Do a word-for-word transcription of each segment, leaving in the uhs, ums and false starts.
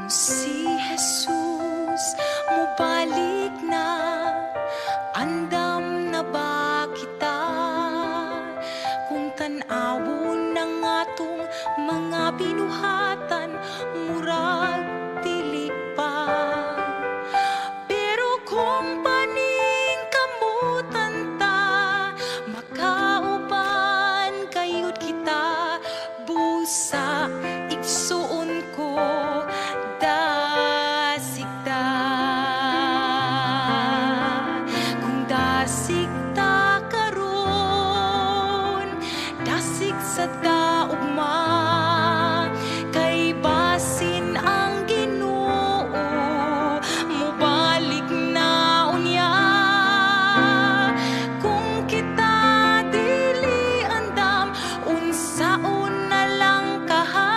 Si Jesus mubalik na, andam na ba kita? Kung tan-awon ng atong mga binuhatan, murag dili pa. Pero kung paning kamutan ta, makauban kayod kita. Busa igsuon ko dasig ta. Kung dasig ta karon, dasig sa daugma, kay basin ang Ginoo mubalik na unya. Kung kita dili andam, unsaon na lang kaha,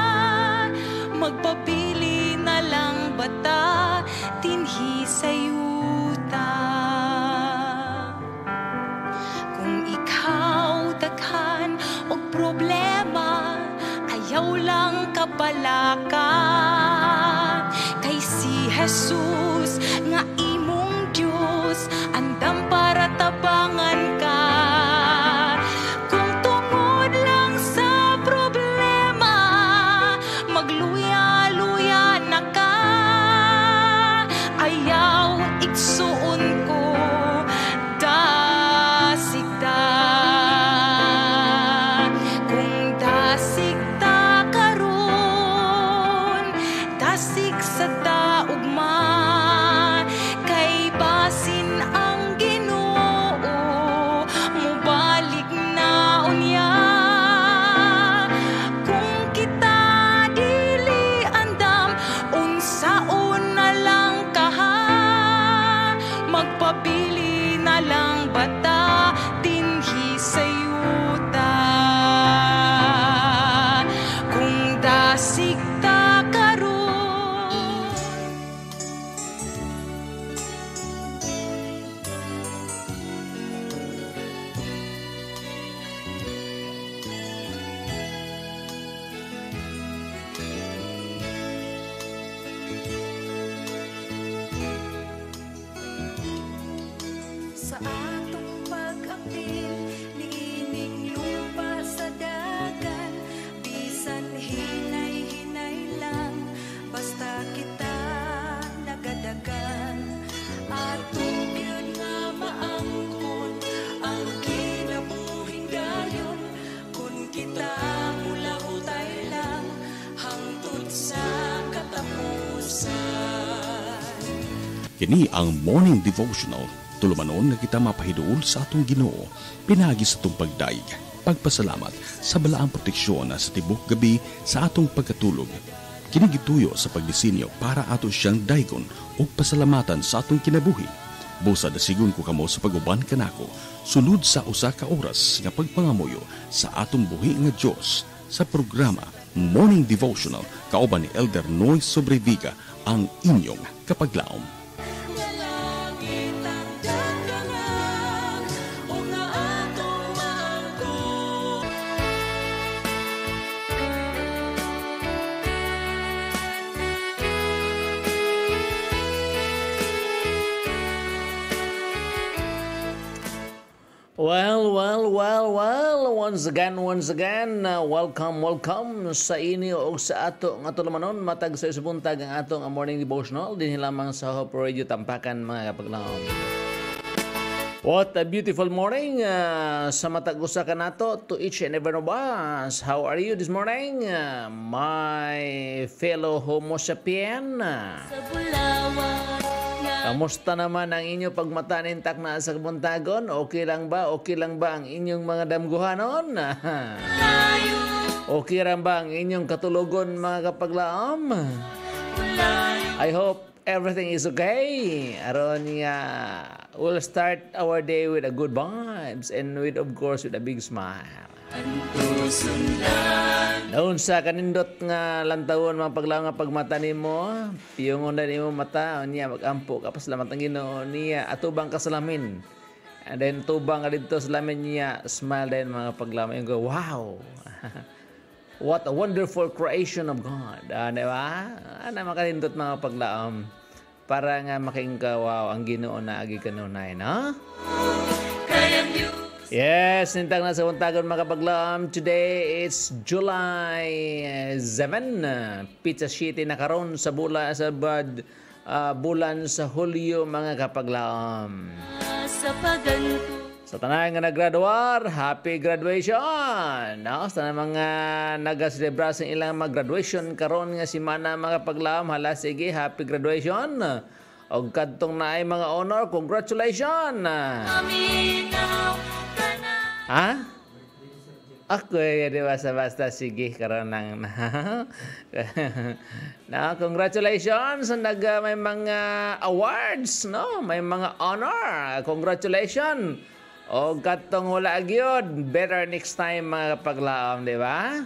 magpabili na lang bata dinhi sa yuta. Kung ikaw daghan og problema, ayaw lang kabalaka, kay si Jesus nga imong Dios andam para tabangan ka. Kung tungod lang sa problema, magluya-luya na ka, ayaw igsuon ko dasig ta. Kung dasig ta karon, dasig sa daugma, kay basin ang Ginoo mubalik na unya. Kung kita dili andam, unsaon na lang kaha, magpabili na lang bata dinhi sa yuta. Kung dasig ta karon, sa atong pag-apil, niining lupa sa dagan, bisan hinay-hinay lang, basta kita nagadagan. Atong yun nga maangkon ang kinabuhing dayon, kung kita mula utay lang hangtod sa katapusan. Kini ang Morning Devotional. Tulumanon nga kita mapahiduol sa atong Ginoo, pinagi sa atong pagdaig, pagpasalamat sa balaang proteksyon sa tibok gabi sa atong pagkatulog. Kini gituyo sa pagdisenyo para ato siyang daygon o pasalamatan sa atong kinabuhi. Busa dasigon ko kamo sa paguban kanako, sulod sa usa ka oras nga pagpangamuyo sa atong buhi nga Dios sa programa Morning Devotional kauban ni Elder Noy Sobreviga, ang inyong kapaglaom. Well, well, well, well, once again, once again, uh, welcome, welcome sa inyo o sa ato nga tulumanon, matag sa isubuntag ang atong morning devotional, din lamang sa Hope Radio Tampakan, mga kapaglaom. What a beautiful morning uh, sa matag usa ka nato to each and every one of us. How are you this morning, uh, my fellow Homo sapien? sa bulawan nga Kamusta naman ang inyo pagmata nintak na sa kabuntagon? Okay lang ba? Okay lang ba ang inyong mga damguhanon? layo, Okay lang ba ang inyong katulogon, mga kapaglaom? layo, I hope everything is okay. Aron nga, we'll start our day with a good vibes and with, of course, with a big smile. anto sundan, Noon sa kanindot nga lantawon mga paglaom nga pagmata nimo, piyongon na nimo mata, niya magampo kapas lamat ang Ginoo niya atubang ka salamin. And then tubang ka dito salamin niya, smile din mga paglaom. Yung go, wow. What a wonderful creation of God. Ah, di ba? Ano makalindot mga paglaom. Para nga makingka, wow, ang Ginoo na agi kanunay, no? Kayang Diyos Yes, nintang na sa untagon mga paglaom. Today is July seventh. Pizza City na karon sa bula sa bad ah, bulan sa Hulyo mga kapaglaom. sa paganto. Sa tanan nga naggraduar, happy graduation! No? Sa tanan mga nagaselebra sa ilang mag-graduation karon nga simana mga paglaom, hala sige, happy graduation! O kadtong naay mga honor, congratulations! Aminaw ka na. Ha? Ako eh, di basta-basta, sige, karon ng na congratulations nag uh, may mga awards, no? May mga honor. Congratulations. O katong wala gyud, better next time mga paglaom, di ba?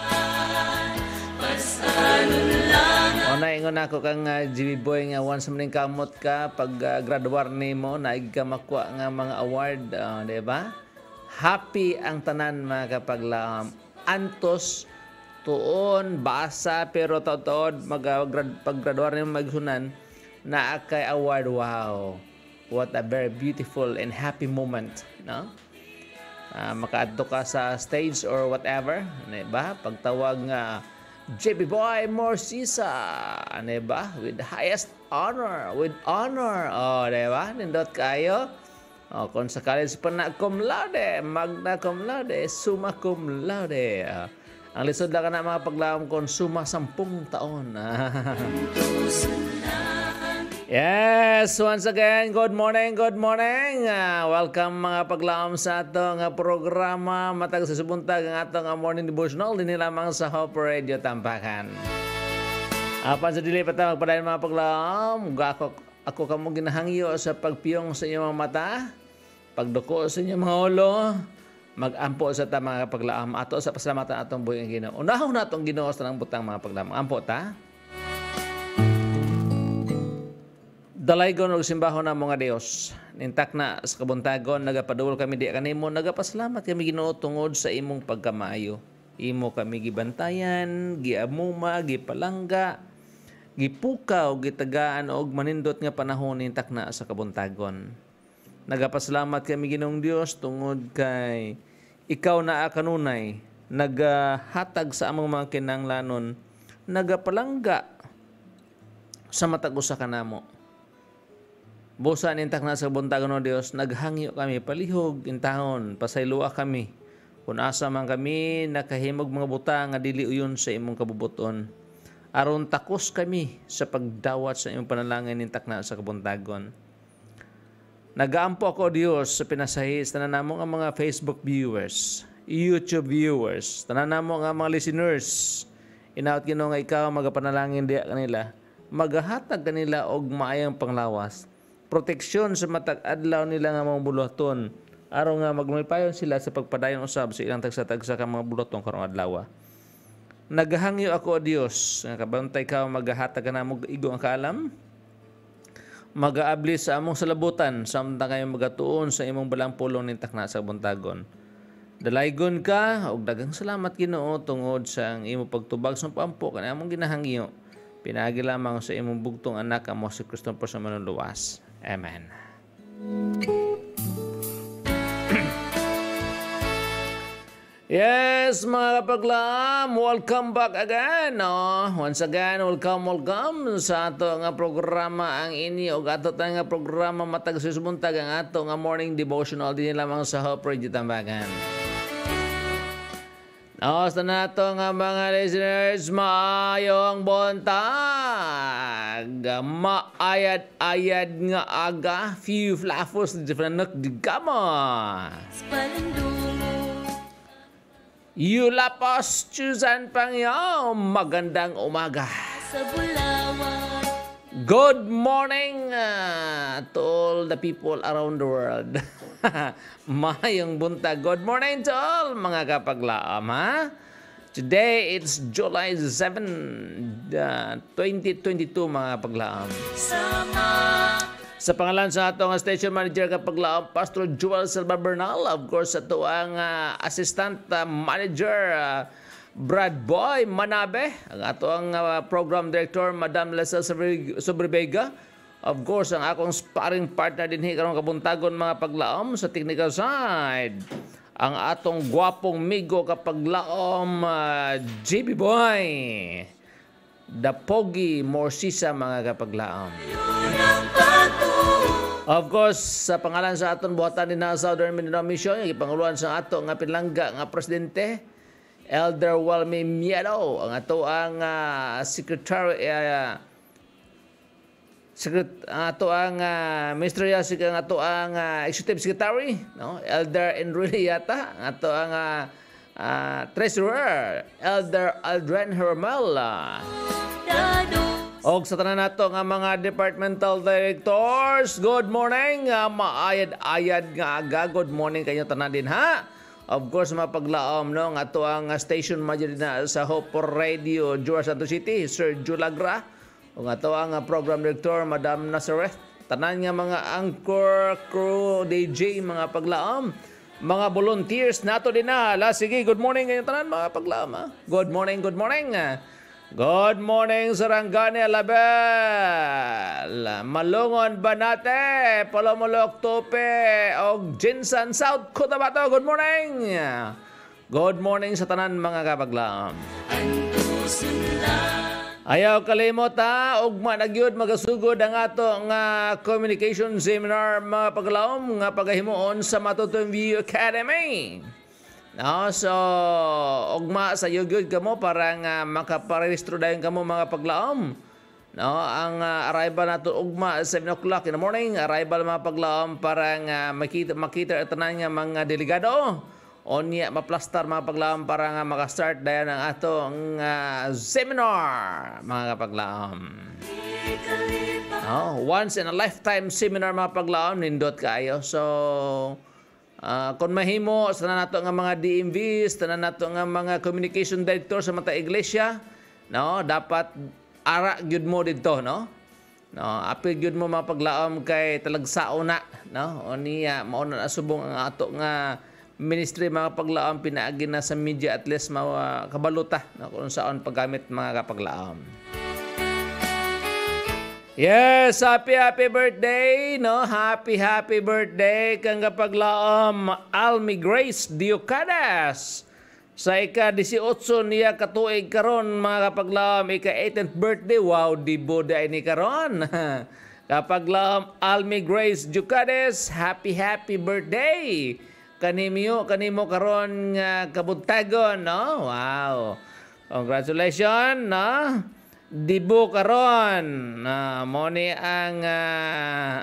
Pasalun lang. O naingon ako kang uh, G B Boy nga once maning kamot ka pag uh, graduar nimo naig ka makuha nga mga award, uh, di ba? Happy ang tanan mga kapaglaom. Antos tuon basa pero totoo mag uh, grad, pag graduar nimo magsunan na kay award. Wow. What a very beautiful and happy moment, no? Uh, makaadto ka sa stage or whatever, ano ba? Pagtawag nga J B Boy Morsisa, ano ba? With highest honor, with honor. Oh, di ba? Nindot kayo. Oh, kung sa college pa na cum laude, magna cum laude, summa cum laude. Uh, ang lisod lang ka na mga paglaom kung summa sampung taon. Yes, once again, good morning, good morning. Uh, welcome mga paglaom sa atong uh, programa matag sa subuntag ang atong uh, morning devotional din lamang sa Hope Radio Tampakan. Apan sa dili pa ta magpadayon mga paglaom, ako ako kamo ginahangyo sa pagpiyong sa inyong mga mata, pagduko sa inyong mga ulo, magampo sa ta mga paglaom ato sa pasalamatan atong buhi ang Ginoo. Unahon natong Ginoo sa nang butang mga paglaom. Ampo ta. Dalaygon og simbahon na mga Dios. Nintak na sa kabuntagon nagapadul kami di kanimo, nagapasalamat kami Ginoo tungod sa imong pagkamaayo. Imo kami gibantayan, giamuma, gipalangga, gipukaw, gitagaan og manindot nga panahon nintak na sa kabuntagon. Nagapasalamat kami Ginoong Dios tungod kay ikaw na kanunay nagahatag sa among mga kinahanglanon, nagapalangga sa matag usa kanamo. Busa nintak na sa buntagon ng Dios, naghangyo kami palihog intahon, pasaylua kami. Kung asa man kami nakahimog mga buta nga dili uyon sa imong kabubuton. Aron takos kami sa pagdawat sa imong panalangin nintak na sa kabuntagon. Nagaampo ako Dios sa pinasahi sa tanan namo nga mga Facebook viewers, YouTube viewers, tanan namo nga mga listeners. Inaot Ginoo nga ikaw magapanalangin diya kanila, magahatag kanila og maayong panglawas. Proteksyon sa matag adlaw nila nga mga buluhaton aron nga maglumipayon sila sa pagpadayon usab sa ilang tagsa-tagsa ka mga buluhaton karong adlaw. Nagahangyo ako o Dios nga kabantay ka magahatag kanamo igo ang kaalam, magaabli sa among salabutan samtang kayo magatuon sa imong balang pulong nintak na sa buntagon. Dalaygon ka og daghang salamat Ginoo tungod sa ang imong pagtubag sa pampo kanang among ginahangyo. Pinaagi lamang sa imong bugtong anak amo si Kristo por sa manuluwas. Amen. Yes, mga kapaglaam, welcome back again. No? Once again, welcome, welcome sa ato nga programa ang ini o ato nga programa matag sa subuntag ang ato nga morning devotional din lamang sa Hope Radio Tambakan. Nakamusta na ito nga mga listeners, maayong buntag, maayad-ayad nga aga, few flafos di franak di gama. Palandungo. Yulapos Chusan Pangyaw, magandang umaga. Sa Bulawan. Good morning uh, to all the people around the world. Mayong buntag. Good morning to all mga kapaglaam, ha? Today, it's July seventh, uh, twenty twenty-two mga kapaglaam. Sama. Sa pangalan sa atong station manager kapaglaam, Pastor Joel Silva Bernal, of course, sa ito ang uh, assistant uh, manager, uh, Brad Boy Manabe, ang ato ang uh, program director Madam Lesa Sobrevega. Of course, ang akong sparring partner din karong kabuntagon mga paglaom sa technical side. Ang atong gwapong migo kapaglaom uh, J B Boy. The Pogi Morsisa mga kapaglaom. Of course, sa pangalan sa aton buhatan din na Southern Mindanao Mission, yung ipanguluan sa ato nga pinlangga nga presidente, Elder Walmy Miedo, ang ato ang uh, secretary, uh, secret, ato ang uh, ministerial, ang ato ang uh, executive secretary, no? Elder Enrile yata, ang ato ang uh, uh, treasurer, Elder Aldren Hermel. Og sa tanan nato nga mga departmental directors, good morning, uh, maayad-ayad nga aga, good morning kayo tanan din ha. Of course, mapaglaom no, nga ato ang station manager na sa Hope Radio, Jura Santo City, Sir Julagra. O nga ato ang program director, Madam Nazareth. Tanan nga mga anchor, crew, D J, mga paglaom. Mga volunteers nato din na. La, sige, good morning kayo tanan mga paglaom ha. Good morning, good morning. Good morning, Sarangani Alabel. Malungon Banate, Palomolok Tope, og Jinsan South Cotabato. Good morning. Good morning sa tanan mga kapaglaom. Ayaw kalimot ha, ugma na gyud magasugod ang ato nga communication seminar mga paglaom nga pagahimuon sa Matutong View Academy. No, so ugma sa yugod kamo para nga makaparehistro dayon kamo mga paglaom. No, ang uh, arrival nato ugma seven o'clock in the morning, arrival mga paglaom para nga makita makita tanan nga mga delegado. Onya maplastar mga paglaom para nga maka-start dayon ang atong uh, seminar mga kapaglaom. Oh, once in a lifetime seminar mga paglaom nindot kayo. So Uh, kung mahimo sa nato nga mga D M Vs, tanan nato nga mga communication director sa mata iglesia, no, dapat ara gyud mo didto, no? No, apil gyud mo mapaglaom kay talagsaon na, no? O niya mao na subong ang ato nga ministry mga paglaom pinaagi na sa media at least mawa kabaluta no, kung saan paggamit mga kapaglaom. Yes, happy happy birthday, no? Happy happy birthday kang kapaglaom Almi Grace Diocadas. Sa ika-eighteen niya katuig karon mga kapaglaom, ika-eighteenth birthday. Wow, di boda ini karon. Kapaglaom Almi Grace Diocadas, happy happy birthday. Kanimo kanimo karon nga kabuntagon, no? Wow. Congratulations, no? Dibo karon na uh, mo ni ang uh,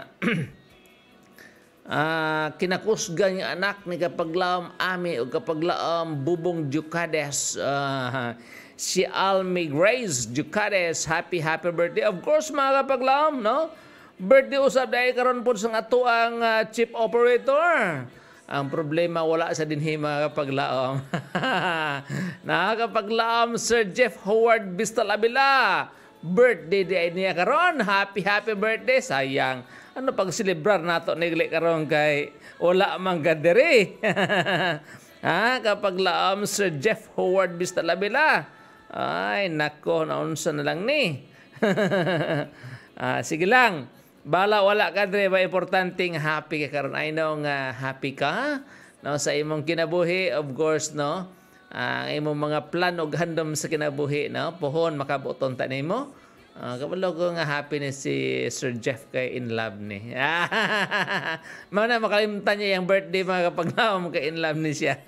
uh, kinakusgan nga anak ni kapaglaom Ami o kapaglaom Bubong Diocadas, uh, si Almi Grace Diocadas. Happy happy birthday, of course mga kapaglaom, no? Birthday usab dahil karon po sa ato ang uh, chief operator. Ang problema wala sa dinhi mga kapaglaom. Nakakapaglaom Sir Jeff Howard Bistalabila. Birthday day niya karon. Happy happy birthday. Sayang. Ano pag celebrar nato nigli karon kay wala man gadere. Ha, kapaglaom Sir Jeff Howard Bistalabila. Ay nako, naunsa na lang ni. ah, sige lang. Bala wala ka dre ba importanteng happy ka karon. I know nga happy ka no sa imong kinabuhi, of course, no. Ang uh, imong mga plan og handom sa kinabuhi, no. Pohon makabuton ta nimo. Uh, kabalo ko nga happy ni si Sir Jeff kay in love ni. Mao na makalimtan niya yung birthday mga kapaglaom kay in love ni siya.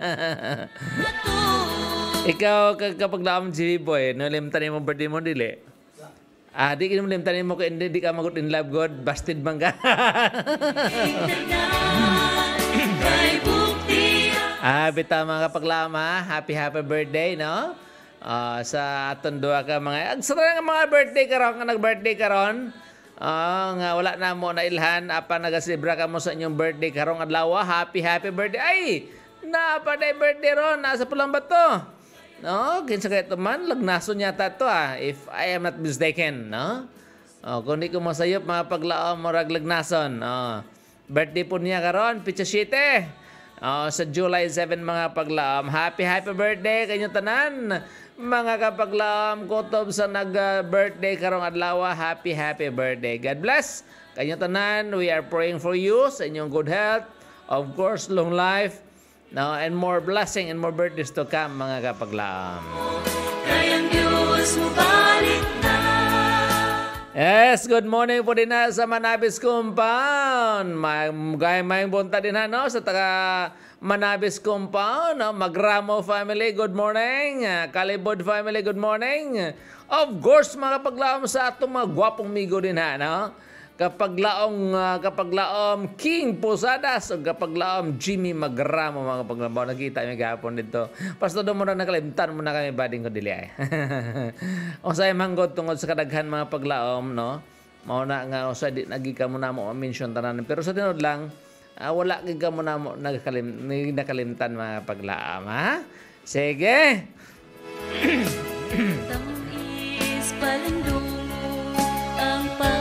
Ikaw kapaglaom G boy, no limtan nimo birthday mo dili. Ah, di ka mo limtanin mo kung hindi di ka magot in love God, busted bang ka? ah, bita mga kapaglama, happy happy birthday, no? Uh, sa aton duha ka mga, sa nga mga birthday karon, nga nag-birthday karon, uh, nga wala na mo na ilhan, apa nagasibra ka mo sa inyong birthday karon adlaw, happy happy birthday. Ay, na pa day birthday ron, nasa pulang bato. No, kinsa kay man lagnason yata to ah, if I am not mistaken, no? Oh, kung di ko masayop mga paglaom mo rag lagnason. Oh. Birthday po niya karon, pitsa siyete. Oh, sa July seventh mga paglaom. Happy happy birthday kanyo tanan. Mga kapaglaom kutob sa nag-birthday karong adlaw, happy happy birthday. God bless kanyo tanan. We are praying for you sa inyong good health, of course, long life, no, and more blessing and more birthdays to come mga kapaglaom. Kayang Diyos mo balik na. Yes, good morning po din na sa Manabis Compound. May gaya may bunta din na no sa taga Manabis Compound, no? Magramo family, good morning. Kalibod family, good morning. Of course, mga paglaom sa atong mga gwapong migo din ha, no? Kapag laong, uh, kapag laom King Posadas o kapag laom Jimmy Magramo, mga paglaom. Nakita yung gapon dito. Pasto doon mo na nakalimtan mo na kami bading ko dili ay. O sa manggod tungod sa kadaghan mga paglaom, no? Mao na nga o sa di nagika mo na mo mention tanan. Pero sa tinod lang, uh, wala giga mo na mo nagkalim nakalimtan mga paglaom, ha? Sige. Tamis palindungo ang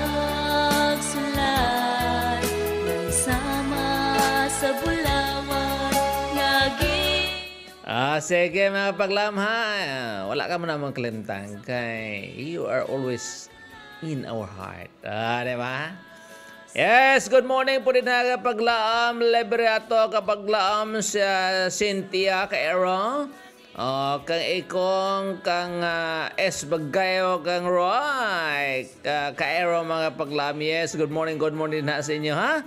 pagsulay ng sama sa bulawan naging. Ah, sige mga paglaom ha. Wala ka mo namang kalimtan kay you are always in our heart. Ah, di ba? Yes, good morning po din na kapaglaom Liberato, kapaglaom sa Cynthia Kaero. Oh, kang ikong kang uh, S Bagayo kang Roy. Ka Kaero mga paglaom. Yes, good morning, good morning na sa inyo ha.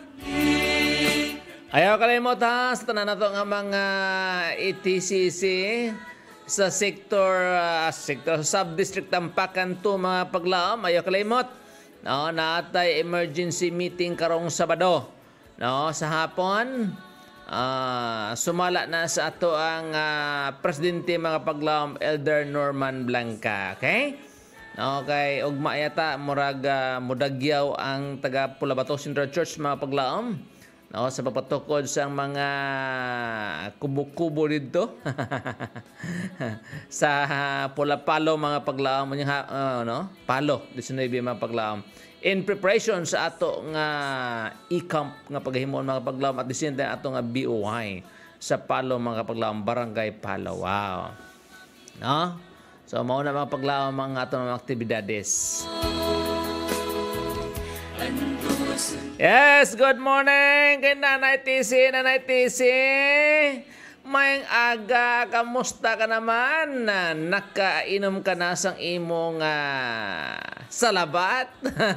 Ayaw kalimot ha sa tanan nato nga mga E T C C sa sector uh, sector sub-district Tampakan to mga paglaom. Ayaw kalimot. No, natay emergency meeting karong Sabado. No, sa hapon. Uh, sumala na sa ato ang uh, presidente mga paglaom Elder Norman Blanca. Okay? Okay, ugma yata murag uh, mudagyaw ang taga Pulabato Central Church mga paglaom. No, sa papatukod sa mga kubo-kubo dito sa uh, Pulapalo mga paglaom uh, no? Palo nineteen mga paglaom in preparation sa ato nga e-camp nga paghimon mga paglaom at the same time ato nga B O Y sa Palo mga paglaom Barangay Palo. Wow. No? So mao na mga paglaom mga ato mga aktibidades. Yes, good morning kay Nanay T C, Nanay T C. Mayang aga, kamusta ka naman? Nakainom ka na sang imong uh, salabat?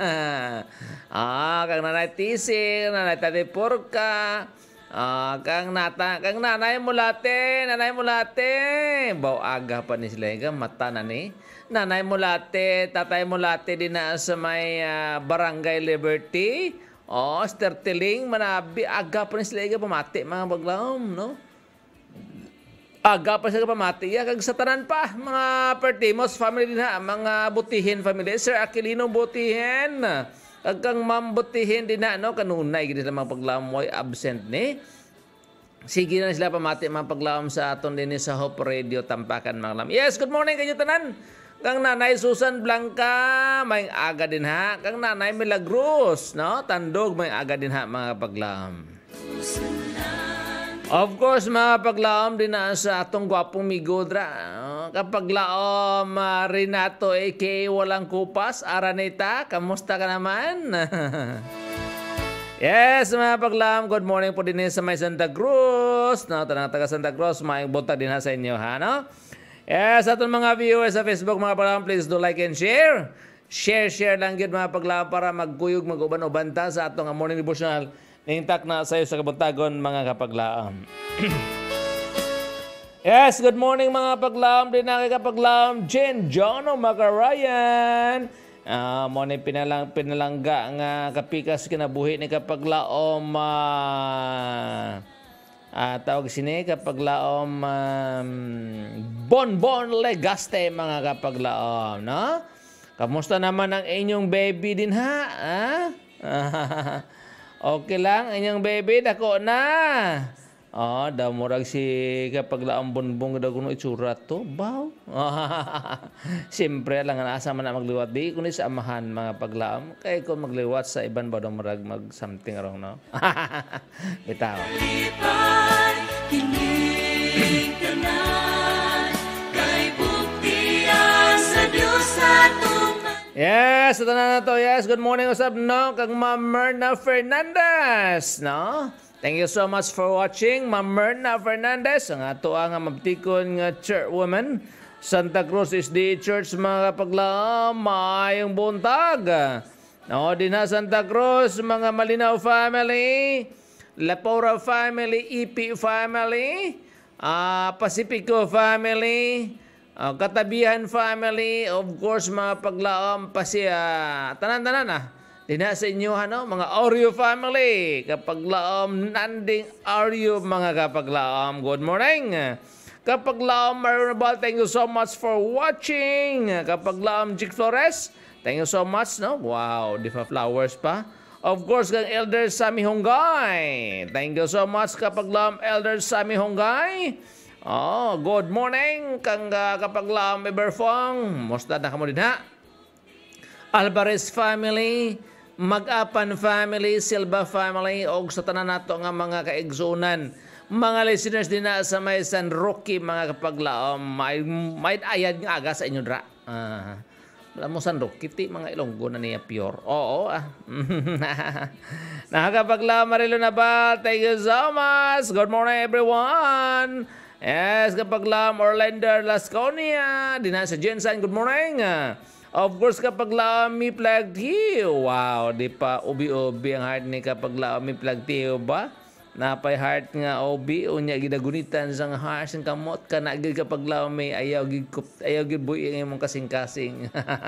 Ah, kang Nanay T C, Nanay Tati Porka, ah, kang nata, kang Nanay Mulate, Nanay Mulate. Baw aga pa ni sila, mata na ni. Nanay Mulate, Tatay Mulate din na sa may uh, Barangay Liberty. Oh, stertiling, manabi, aga pa ni sila, pamati mga baglaom, no? Aga pa sila pamati, ya, kag sa tanan pa, mga Pertimos family din ha, mga Butihin family. Sir Aquilino Butihin, kag kang Ma'am Butihin din na, no? Kanunay, gini sila mga baglaom, way absent ni. Sige na sila pamati mga paglaom sa aton din sa Hope Radio Tampakan mga lam. Yes, good morning kanyo tanan. Kang Nanay Susan Blanca, may aga din ha. Kang Nanay Milagros, no? Tandog, may aga din ha mga paglaom. Of course, mga paglaom din na sa atong gwapong migodra. No? Kapag laom uh, Renato A K A Walang Kupas, Araneta, kamusta ka naman? Yes, mga paglaom, good morning po din sa may Santa Cruz. No, tanang taga Santa Cruz, may buntag din ha sa inyo, ha, no? Yes, atong mga viewers sa Facebook, mga paglaom, please do like and share. Share, share lang yun, mga paglaom, para magkuyog, mag-uban-uban ta sa atong morning devotional. Nintak na sa iyo sa kabuntagon, mga kapaglaom. Yes, good morning, mga paglaom. Din na kay kapaglaom, Jen Jono Macarayan. Uh, mo ni pinalang pinalangga nga kapikas kinabuhi ni kapaglaom uh, uh, tawag sini kapaglaom um, Bonbon Legaste mga kapaglaom, no? Kamusta naman ang inyong baby din ha? Ah? Okay lang inyong baby, dako na. Ah, daw murag si kapaglaom bonbong daw kuno itsura to. Baw. Siyempre lang ang asa man na magliwat di kuno sa amahan mga paglaom. Kay kung magliwat sa iban ba daw murag mag something wrong, no? Bitaw. Kining tanan kay buktian sa Dios atong Yes, ito na na to. Yes, good morning, what's up, no? Kag Ma'am Myrna Fernandez, no? Thank you so much for watching, Ma'am Myrna Fernandez. Ang ato ang mabtikon nga chairwoman, Santa Cruz S D A Church, mga kapaglaam, maayong buntag. No, din na Santa Cruz, mga Malinaw family, Lapora family, E P family, uh, Pacifico family, uh, Katabihan family, of course, mga paglaam pa siya, tanan-tanan ah. Di na sa inyo, ano, mga Oreo family, kapaglaam, nanding Oreo, mga kapaglaam. Good morning. Kapaglaam, Marinabal, thank you so much for watching. Kapaglaam, Jick Flores, thank you so much, no? Wow, di pa flowers pa. Of course, kang Elder Sammy Hongay. Thank you so much, kapaglaam, Elder Sammy Hongay. Oh, good morning, kang uh, kapaglaam, Eberfong. Musta na ka mo din, ha? Alvarez family, Mag-apan family, Silva family, o sa tanan nato nga mga kaigsunan. Mga listeners din na sa may San Roque, mga kapaglaom, may, may ayad nga aga sa inyo dra. Uh, wala mo San Roque, ti mga Ilonggo na niya pure. Oo, ah. Nakakapaglaom, Marilo Nabal, thank you so much. Good morning, everyone. Yes, kapaglaom, Orlando Lasconia, din na sa Jensen, good morning. Of course, kapag laami plug tiyo. Wow, di pa ubi-ubi ang heart ni kapag laami plug tiyo ba? Napay heart nga ubi, unya gidagunitan sang heart sang kamot ka na gid kapag laami ayaw gid ayaw gid buhi ang imong kasing-kasing.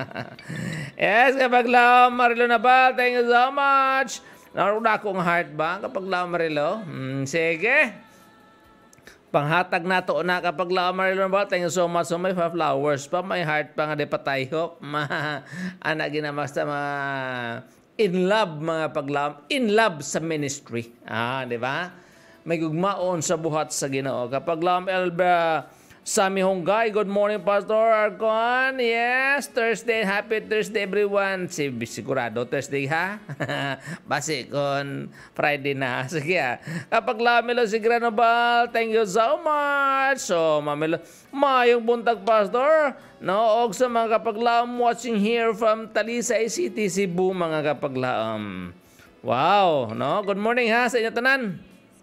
Yes, kapag laami Marilo Nabal, thank you so much. Naruda akong heart ba kapag laami Marilo? Hmm, sige. Panghatag na to na kapag laom Marilo Nabal, thank you so much. So may flowers pa, may heart pa nga di patayhok. Ma, anak ginamasta mga in love mga paglaom. In love sa ministry. Ah, di ba? May gugmaon sa buhat sa Ginoo. Kapag laom Elba Sammy Hongay, good morning Pastor Arcon. Yes, Thursday, happy Thursday everyone. Si sigurado Thursday ha. Basi kon Friday na. Sige ah. Kapag lamelo si Granobal, thank you so much. So, mamelo mayong buntag Pastor. No, og sa mga kapaglaom watching here from Talisay City, Cebu, mga kapaglaom. Wow, no? Good morning ha sa inyo tanan.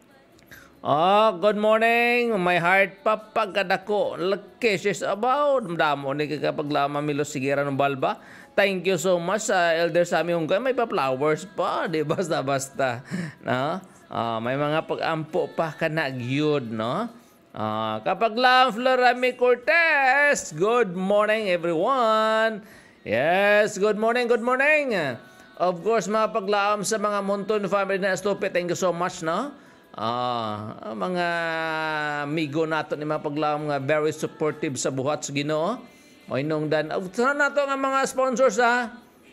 Oh, good morning. My heart pa pagkadako. Lakeshes about. Damo ni kapag lama Milo Sigera ng Balba. Thank you so much sa uh, Elder Sammy Hongay. May pa flowers pa. Di basta-basta. No? Uh, may mga pag-ampo pa ka na gyud, no? Uh, kapag lam Florami Cortez. Good morning everyone. Yes, good morning, good morning. Of course, mga paglaam sa mga Monton family na Estope. Thank you so much, no? Ah, mga amigo nato ni mga paglaom nga very supportive sa buhat sa Ginoo. Moinong dan. Sana nato nga mga sponsors ha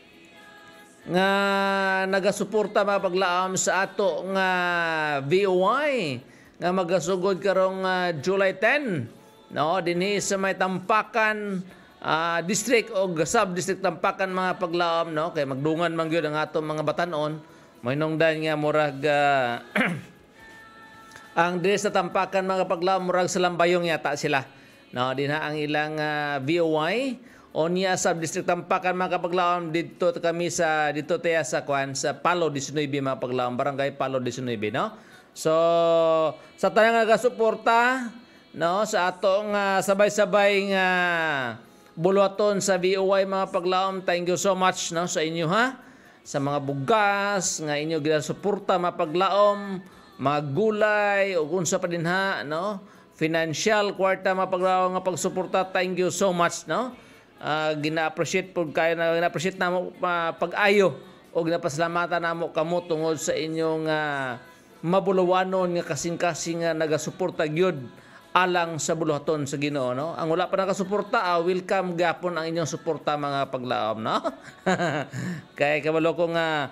nga nagasuporta mga paglaom sa ato nga V O Y nga magasugod karong uh, July tenth. No, dinhi sa may Tampakan uh, district o sub-district Tampakan mga paglaom, no, kay magdungan man gyud ang ato mga batan-on. Moinong dan nga murag uh, ang diri sa Tampakan mga paglaom murag sa Lambayong yata sila. No, din ang ilang uh, V O Y o niya sa district Tampakan mga paglaom dito kami sa dito tayo sa kwan sa Palo nineteen mga paglaom barangay Palo nineteen, no. So sa tanang nga suporta, no, sa atong uh, sabay-sabay nga buluhaton sa V O Y mga paglaom, thank you so much, no, sa inyo ha. Sa mga bugas nga inyo gidasuporta mga paglaom, mga gulay o unsa pa din ha, no, financial kwarta mapaglaw nga pagsuporta, thank you so much, no. Uh, gina-appreciate pud kayo na gina-appreciate namo uh, pag-ayo o ginapasalamatan namo kamo tungod sa inyong uh, mabuluwanon nga kasing-kasing nga nagasuporta gyud alang sa buluhaton sa Ginoo, no. Ang wala pa nakasuporta, uh, welcome gapon ang inyong suporta mga paglaom, no. Kay kabalo ko nga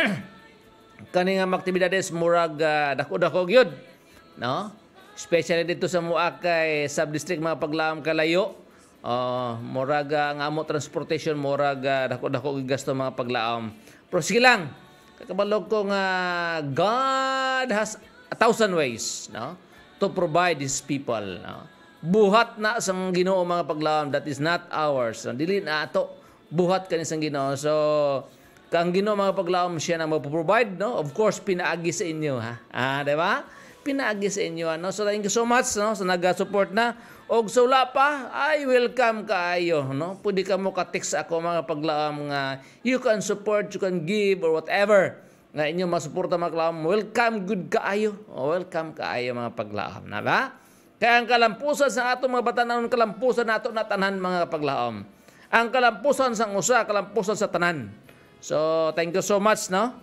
kani nga aktibidades murag uh, dako-dako gyud, no, especially dito sa Muakay sub-district mga paglaom kalayo. Uh, murag uh, ang amo transportation murag uh, dako-dako gasto mga paglaom. Pero sige lang, kakabalog ko nga God has a thousand ways, no. to provide these people. No? Buhat na sang Ginoo mga paglaom, that is not ours. So, dili na ato buhat kani sang Ginoo. So kang Ginoo mga paglaom siya na magpo-provide, no? Of course pinaagi sa inyo ha. Ah, di ba? Pinaagi sa inyo ano. So thank you so much no sa naga-support na. Og sa wala pa, I welcome kaayo no. Pwede ka mo ka-text ako mga paglaom nga you can support, you can give or whatever. Nga inyo masuporta mga paglaom. Welcome good kaayo. Welcome kaayo mga paglaom, na ba? Kaya ang kalampusan sa ato mga batanon, kalampusan nato na tanan mga paglaom. Ang kalampusan sa usa, kalampusan sa tanan. So thank you so much no.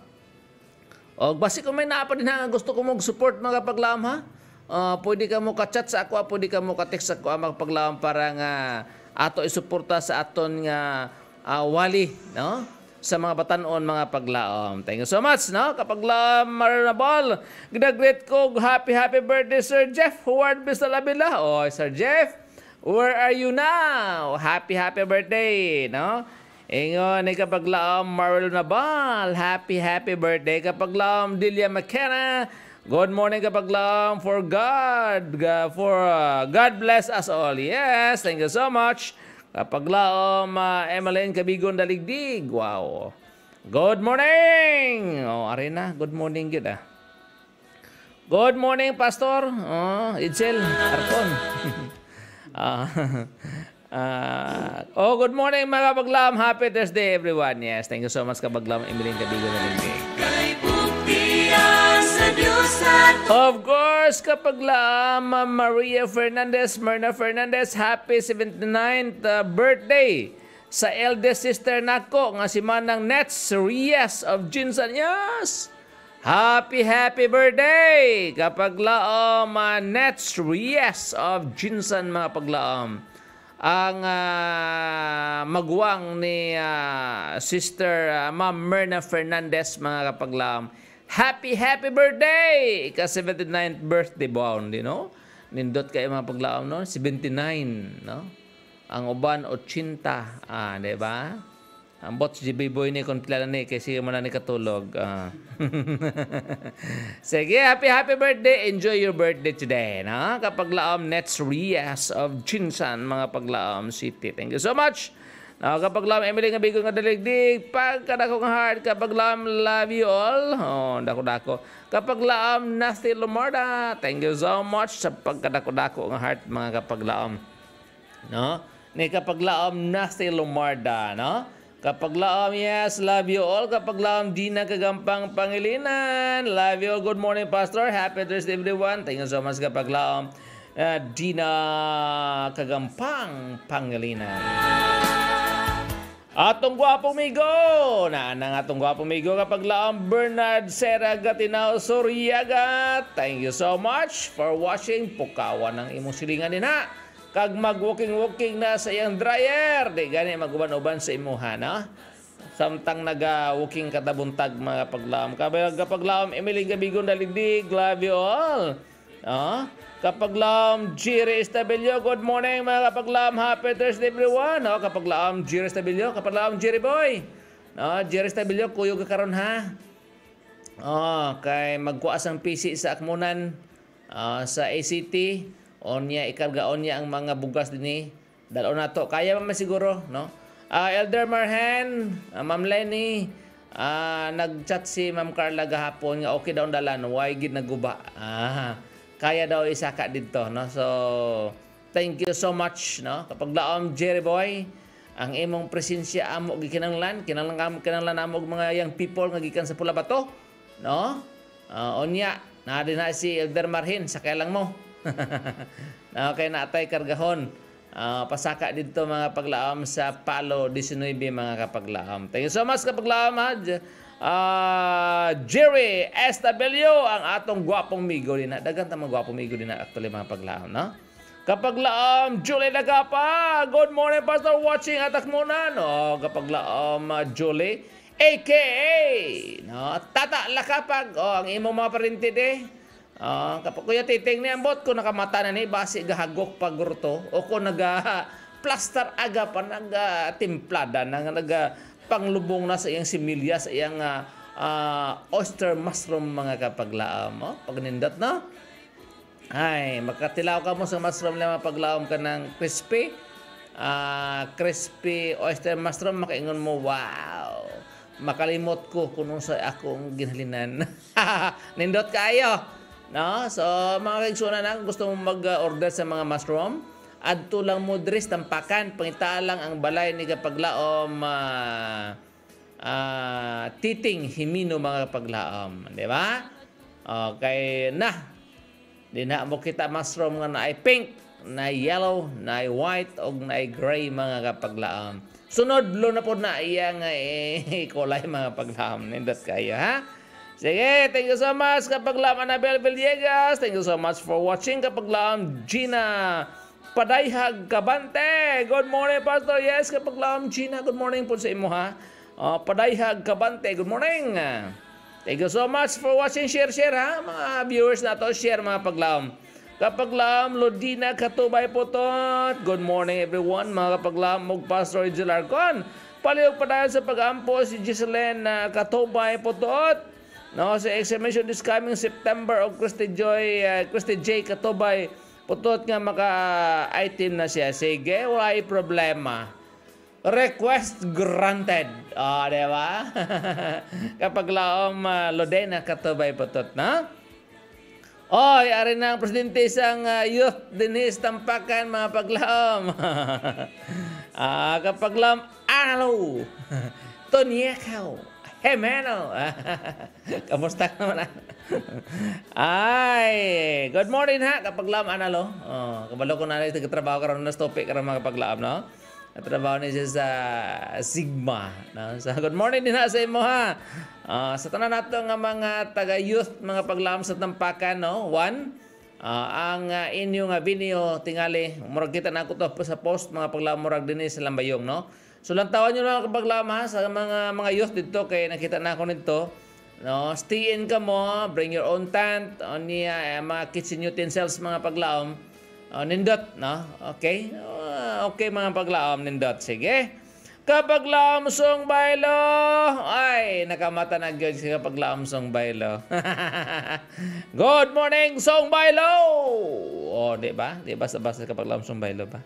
O basi kung may naapa din nga gusto ko mong support mga paglaom ha. Uh, pwede ka mo ka-chat sa ako, pwede ka mo ka-text sa ako mga paglaom para nga ato isuporta sa aton nga uh, wali no sa mga batanon mga paglaom. Thank you so much no. Kapaglaom Maranabal, gina-greet ko happy happy birthday Sir Jeff Howard Bisalabila. Oh Sir Jeff, where are you now? Happy happy birthday no. Ingon ni kapaglaom Marlo Nabal, happy happy birthday. Kapaglaom Delia McKenna, good morning kapaglaom for God, for uh, God bless us all. Yes, thank you so much. Kapaglaom uh, Emmeline Cabigon Daligdig, wow. Good morning. Oh, arena, good morning gid ah. Good morning Pastor. Oh, Itzel Arcon. Ah. Uh, oh, good morning mga kapaglaom. Happy Thursday everyone. Yes, thank you so much kapaglaom Emmeline Cabigon Daligdig. Kay buktiyan sa Diyos at Of course, kapaglaom Maria Fernandez, Myrna Fernandez, happy seventy-ninth uh, birthday sa eldest sister nako nga si Manang Nets Rias of Jinsan. Yes! Happy happy birthday kapaglaom uh, Nets Rias of Jinsan mga paglaom. Ang uh, maguwang ni uh, Sister uh, Ma'am Myrna Fernandez mga kapaglaom. Happy, happy birthday! Ika-seventy-ninth birthday bound, you know? Nindot kayo mga paglaom, no? seventy-nine, no? Ang uban, eighty, ah, di ba? Ang bot si Boy ni kung pila ni, kasi mo na ni katulog. Ah. Sige, happy, happy birthday. Enjoy your birthday today, no? Kapaglaom Nets Rias of Jinsan, mga paglaom City. Thank you so much. Now, kapaglaom Emily nga bigo nga daligdig, pagkadako nga heart, kapaglaom love you all. Oh, dako-dako. Kapaglaom Nasty Lumarda, thank you so much sa pagkadako-dako nga heart, mga kapaglaom. No? Ni kapaglaom Nasty Lumarda, no? Kapaglaom, yes, love you all. Kapaglaom Dina Kagampang Pangilinan, love you all. Good morning, Pastor. Happy Thursday, everyone. Thank you so much, kapaglaom uh, Dina Kagampang Pangilinan. Atong gwapong migo, na nang atong gwapong migo kapaglaom Bernard Sera Gatinao Suryaga. Thank you so much for watching. Pukawan ng imong silingan din ha. Kag mag-walking-walking na sa iyang dryer. Di gani mag-uban-uban sa imuha, no? Samtang naga-walking katabuntag mga paglaom. Kapaglaom Emily Gabigon Daligdig, love you all. No? Kapaglaom Jiri Estabillo, good morning mga kapaglaom. Happy Thursday everyone. No? Kapaglaom Jiri Estabillo, kapaglaom Jiri Boy. No? Jiri Estabillo, kuyog ka karon ha. Oh, kay magkuas ang P C sa akmunan uh, sa A C T. Onya ikargaon niya ang mga bugas dinhi. Dalon nato. Kaya man siguro, no? Uh, Elder Marhan, uh, Ma'am Lenny, uh, nag-chat si Ma'am Carla gahapon nga okay daw dalan, why gid naguba. Ah, kaya daw isaka dito, no? So, thank you so much, no? Kapag laom Jerry Boy, ang imong presensya amo gikinanglan, kinanglan kinanglan amo og mga young people nga gikan sa Pulabato, no? Uh, onya, na din na si Elder Marhin, sakay lang mo. Okay, natay kargahon. Uh, pasaka dito mga paglaom sa Palo nineteen mga kapaglaom. Thank you so much kapaglaom ha. Uh, Jerry Estabillo, ang atong gwapong migo din na. Dagan tamang gwapong migo din na actually mga paglaom, no? Kapaglaom Julie Nagapa, good morning Pastor, watching atak muna, no? Kapaglaom uh, Julie A K A no? Tata Lakapag, oh, ang imong mga parintid eh. Uh, kapag kuya titing ni ambot ko nakamata na ni basi gahagok pagurto o ko naga plaster aga pa naga timplada nang naga panglubong na sa iyang similya sa iyang uh, uh, oyster mushroom mga kapaglaom oh, pag nindot no Ay, makatilaw ka mo sa mushroom lang paglaom ka ng crispy. Ah, crispy oyster mushroom, makaingon mo, wow. Makalimot ko kung sa akong ginhalinan. Nindot kayo. No? So, mga kaigsunan na, kung gusto mo mag-order sa mga mushroom, adto lang mo dres tampakan, pangita lang ang balay ni kapaglaom uh, uh, titing himino mga kapaglaom. Di ba? Okay na. Di na mo kita mushroom nga na ay pink, na yellow, na white, o na gray mga kapaglaom. Sunod, lo na po na iya nga eh, kulay mga kapaglaom. Nindot kayo, ha? Sige, thank you so much kapaglaom Anabel Villegas. Thank you so much for watching kapaglaom Gina Padayhag Kabante. Good morning, Pastor. Yes, kapaglaom Gina. Good morning po sa imo, ha? Uh, Padayhag Kabante. Good morning. Thank you so much for watching. Share, share, ha? Mga viewers na to, share mga paglaom. Kapaglaom Lodina Katubay Putot. Good morning, everyone. Mga kapaglaom mog Pastor Angel Arcon. Palihog pa tayo sa pag-ampo si Giseline uh, Katubay Putot. No, sa examination this coming September of Christy Joy, uh, Christy J. Katubay Putot nga maka-item na siya. Sige, wala problema. Request granted. O, oh, di ba? Kapag laom uh, Lodena Katubay Putot, na? Oy, ari na ang presidente isang uh, youth dinis tampakan mga paglaom. Ah, kapag laom Analo. Tonyekaw. Hemeno. Kamusta naman? Ay, good morning ha kapag laom Analo. Oh, kabalo ko na rin trabaho karon na topic karon mga paglaom, no? Trabaho ni siya sa Sigma, no? So, good morning din ha sa imo, ha. Uh, sa tanan nato nga mga taga-youth, mga paglaom sa tampakan, no? One, uh, ang uh, inyo nga video tingali, murag kita na ako to sa post, mga paglaom murag din sa Lambayong, no? So lantawan nyo lang kapaglaom ha sa mga mga youth dito, kay nakita na ako nito, no? Stay in ka mo, bring your own tent, o niya, uh, mga kitchen utensils, mga paglaom. Uh, nindot, no? Okay? Uh, okay mga paglaom, nindot. Sige. Kapaglaom song baylo. Ay, nakamata na gyud sa kapaglaom song baylo. Good morning song baylo. Oh, di ba? Di ba sa basa kapaglaom song baylo ba?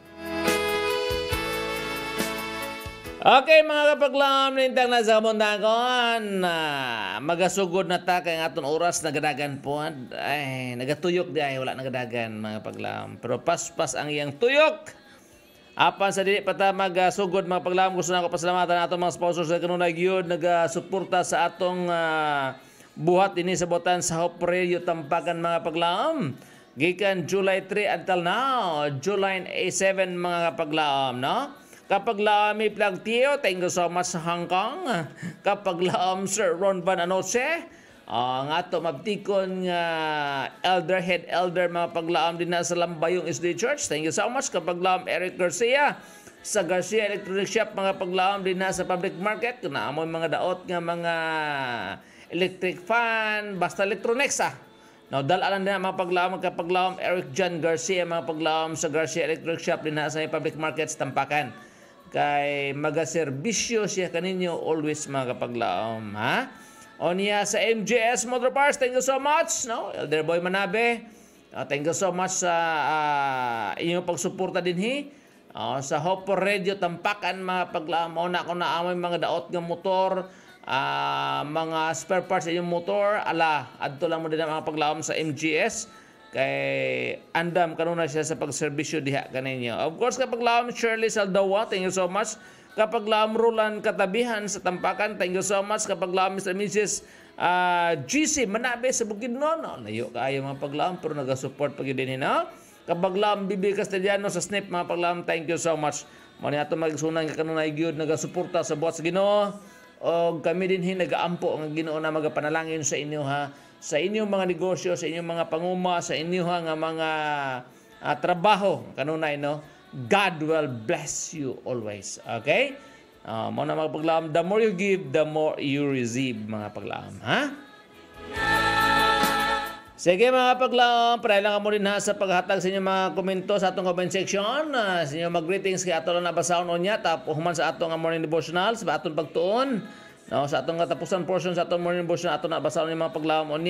Okay mga kapaglaom, nintang na sa kabundagon, uh, magasugod na ta kay aton oras nagadagan po. Ay, nagatuyok di ay wala nagadagan mga kapaglaom. Pero pas-pas ang iyang tuyok. Apan sa dili pa ta magasugod mga kapaglaom, gusto na ko pasalamatan aton mga sponsors na kanunay gyud nagasuporta sa atong uh, buhat ini sa botan sa Hope Radio Tampakan mga kapaglaom. Gikan July three until now, July seven mga kapaglaom, no? Kapag laom may Plag Tio, thank you so much sa Hong Kong. Kapag laom Sir Ron Van Anoche, uh, nga ito mabtikon nga uh, elder, head elder, mga paglaom din na sa Lambayong S D Church. Thank you so much. Kapag laom Eric Garcia, sa Garcia Electronic Shop, mga paglaom din na sa public market. Kuna amoy mga daot nga mga electric fan, basta electronics ah. Now, dalalan din mga paglaom, kapaglaom Eric John Garcia, mga paglaom sa Garcia Electric Shop din na sa public markets Tampakan. Kay magaserbisyo siya kaninyo always mga kapaglaom, ha? O niya sa M J S Motor Parts, thank you so much, no? Elder Boy Manabe, uh, thank you so much sa uh, inyong pagsuporta din hi. Uh, sa Hope Radio Tampakan mga paglaom, o na ako na amoy mga daot ng motor, uh, mga spare parts sa inyong motor, ala, adto lang mo din ang mga paglaom sa M G S. Kay andam kanuna siya sa pagserbisyo diha kaninyo. Of course, kapag laom Shirley Saldawa, thank you so much. Kapag laom Roland Katabihan sa Tampakan, thank you so much. Kapag laom Mister and Missus Uh, G C Manabe sa Bukidnon, no? Layo kaayo mga paglaom pero naga-support pag yun din, no? Kapag laom Bibi Castellano sa Snip, mga paglaom, thank you so much. Muna ato magsunan nga kanunay gyud naga-suporta sa buhat sa Ginoo. O kami din hin nagaampo ang Ginoo na magapanalangin sa inyo, ha, sa inyong mga negosyo, sa inyong mga panguma, sa inyong nga mga uh, trabaho kanunay, no? God will bless you always. Okay? Uh, mo na mga paglaom, the more you give, the more you receive, mga paglaom, ha? Sige mga paglaom, pray lang mo rin ha sa paghatag sa inyong mga komento sa atong comment section, uh, sa inyong mag-greetings kay ato lang nabasahon unya, tapos human sa atong morning devotional, sa atong pagtuon, no, sa atong katapusan portion sa atong morning devotion, atong nabasahon yung mga paglaom unya.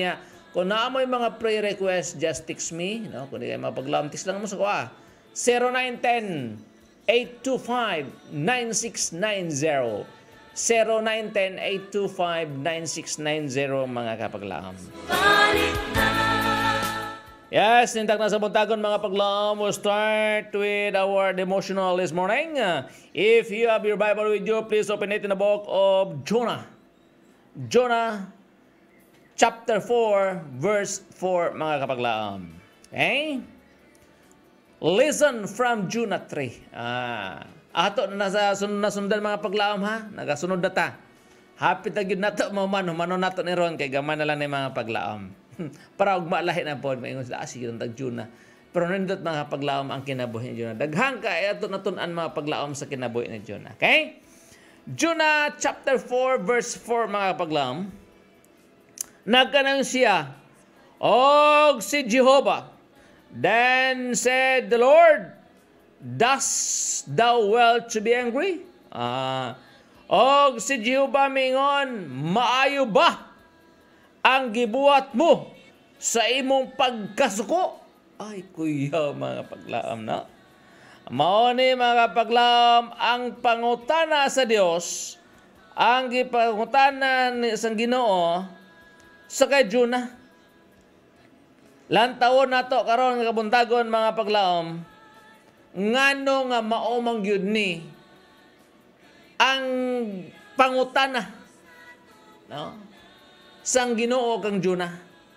Kung naamoy mga prayer request, just text me. No? Kung di kayo mapaglaom, text lang mo sa kuha. zero nine one zero, eight two five, nine six nine zero. zero nine one zero, eight two five, nine six nine zero mga kapaglaom. Balik na. Yes, nintak na sa buntagon mga paglaom. We'll start with our devotional this morning. If you have your Bible with you, please open it in the book of Jonah. Jonah chapter four, verse four mga kapaglaom. Okay? Listen from Jonah three. Ah, ato na nasa sunod na sundan mga paglaom ha. Nagasunod na ta. Hapit na gyud nato maman, humano nato ni ron kay gamay na lang ni mga paglaom. Para og malahi na pod maingon sila sige tag Jonah. Pero nindot mga paglaom ang kinabuhi ni Jonah. Daghang ka ato natun-an mga paglaom sa kinabuhi ni Jonah. Okay? Jonah chapter four, verse four mga paglaom. Nagkanang siya, og si Jehovah. Then said the Lord, dost thou well to be angry? Ah, og si Jehovah mingon, maayo ba ang gibuhat mo sa imong pagkasuko? Ay, kuya mga paglaam na. Mao ni mga paglaam ang pangutana sa Dios, ang gipangutana sa Ginoo sa kay Jonah. Lantawon nato karon nga kabuntagon mga paglaom, ngano nga maomang gyud ni ang pangutana, no? Sang Ginoo kang Jonah.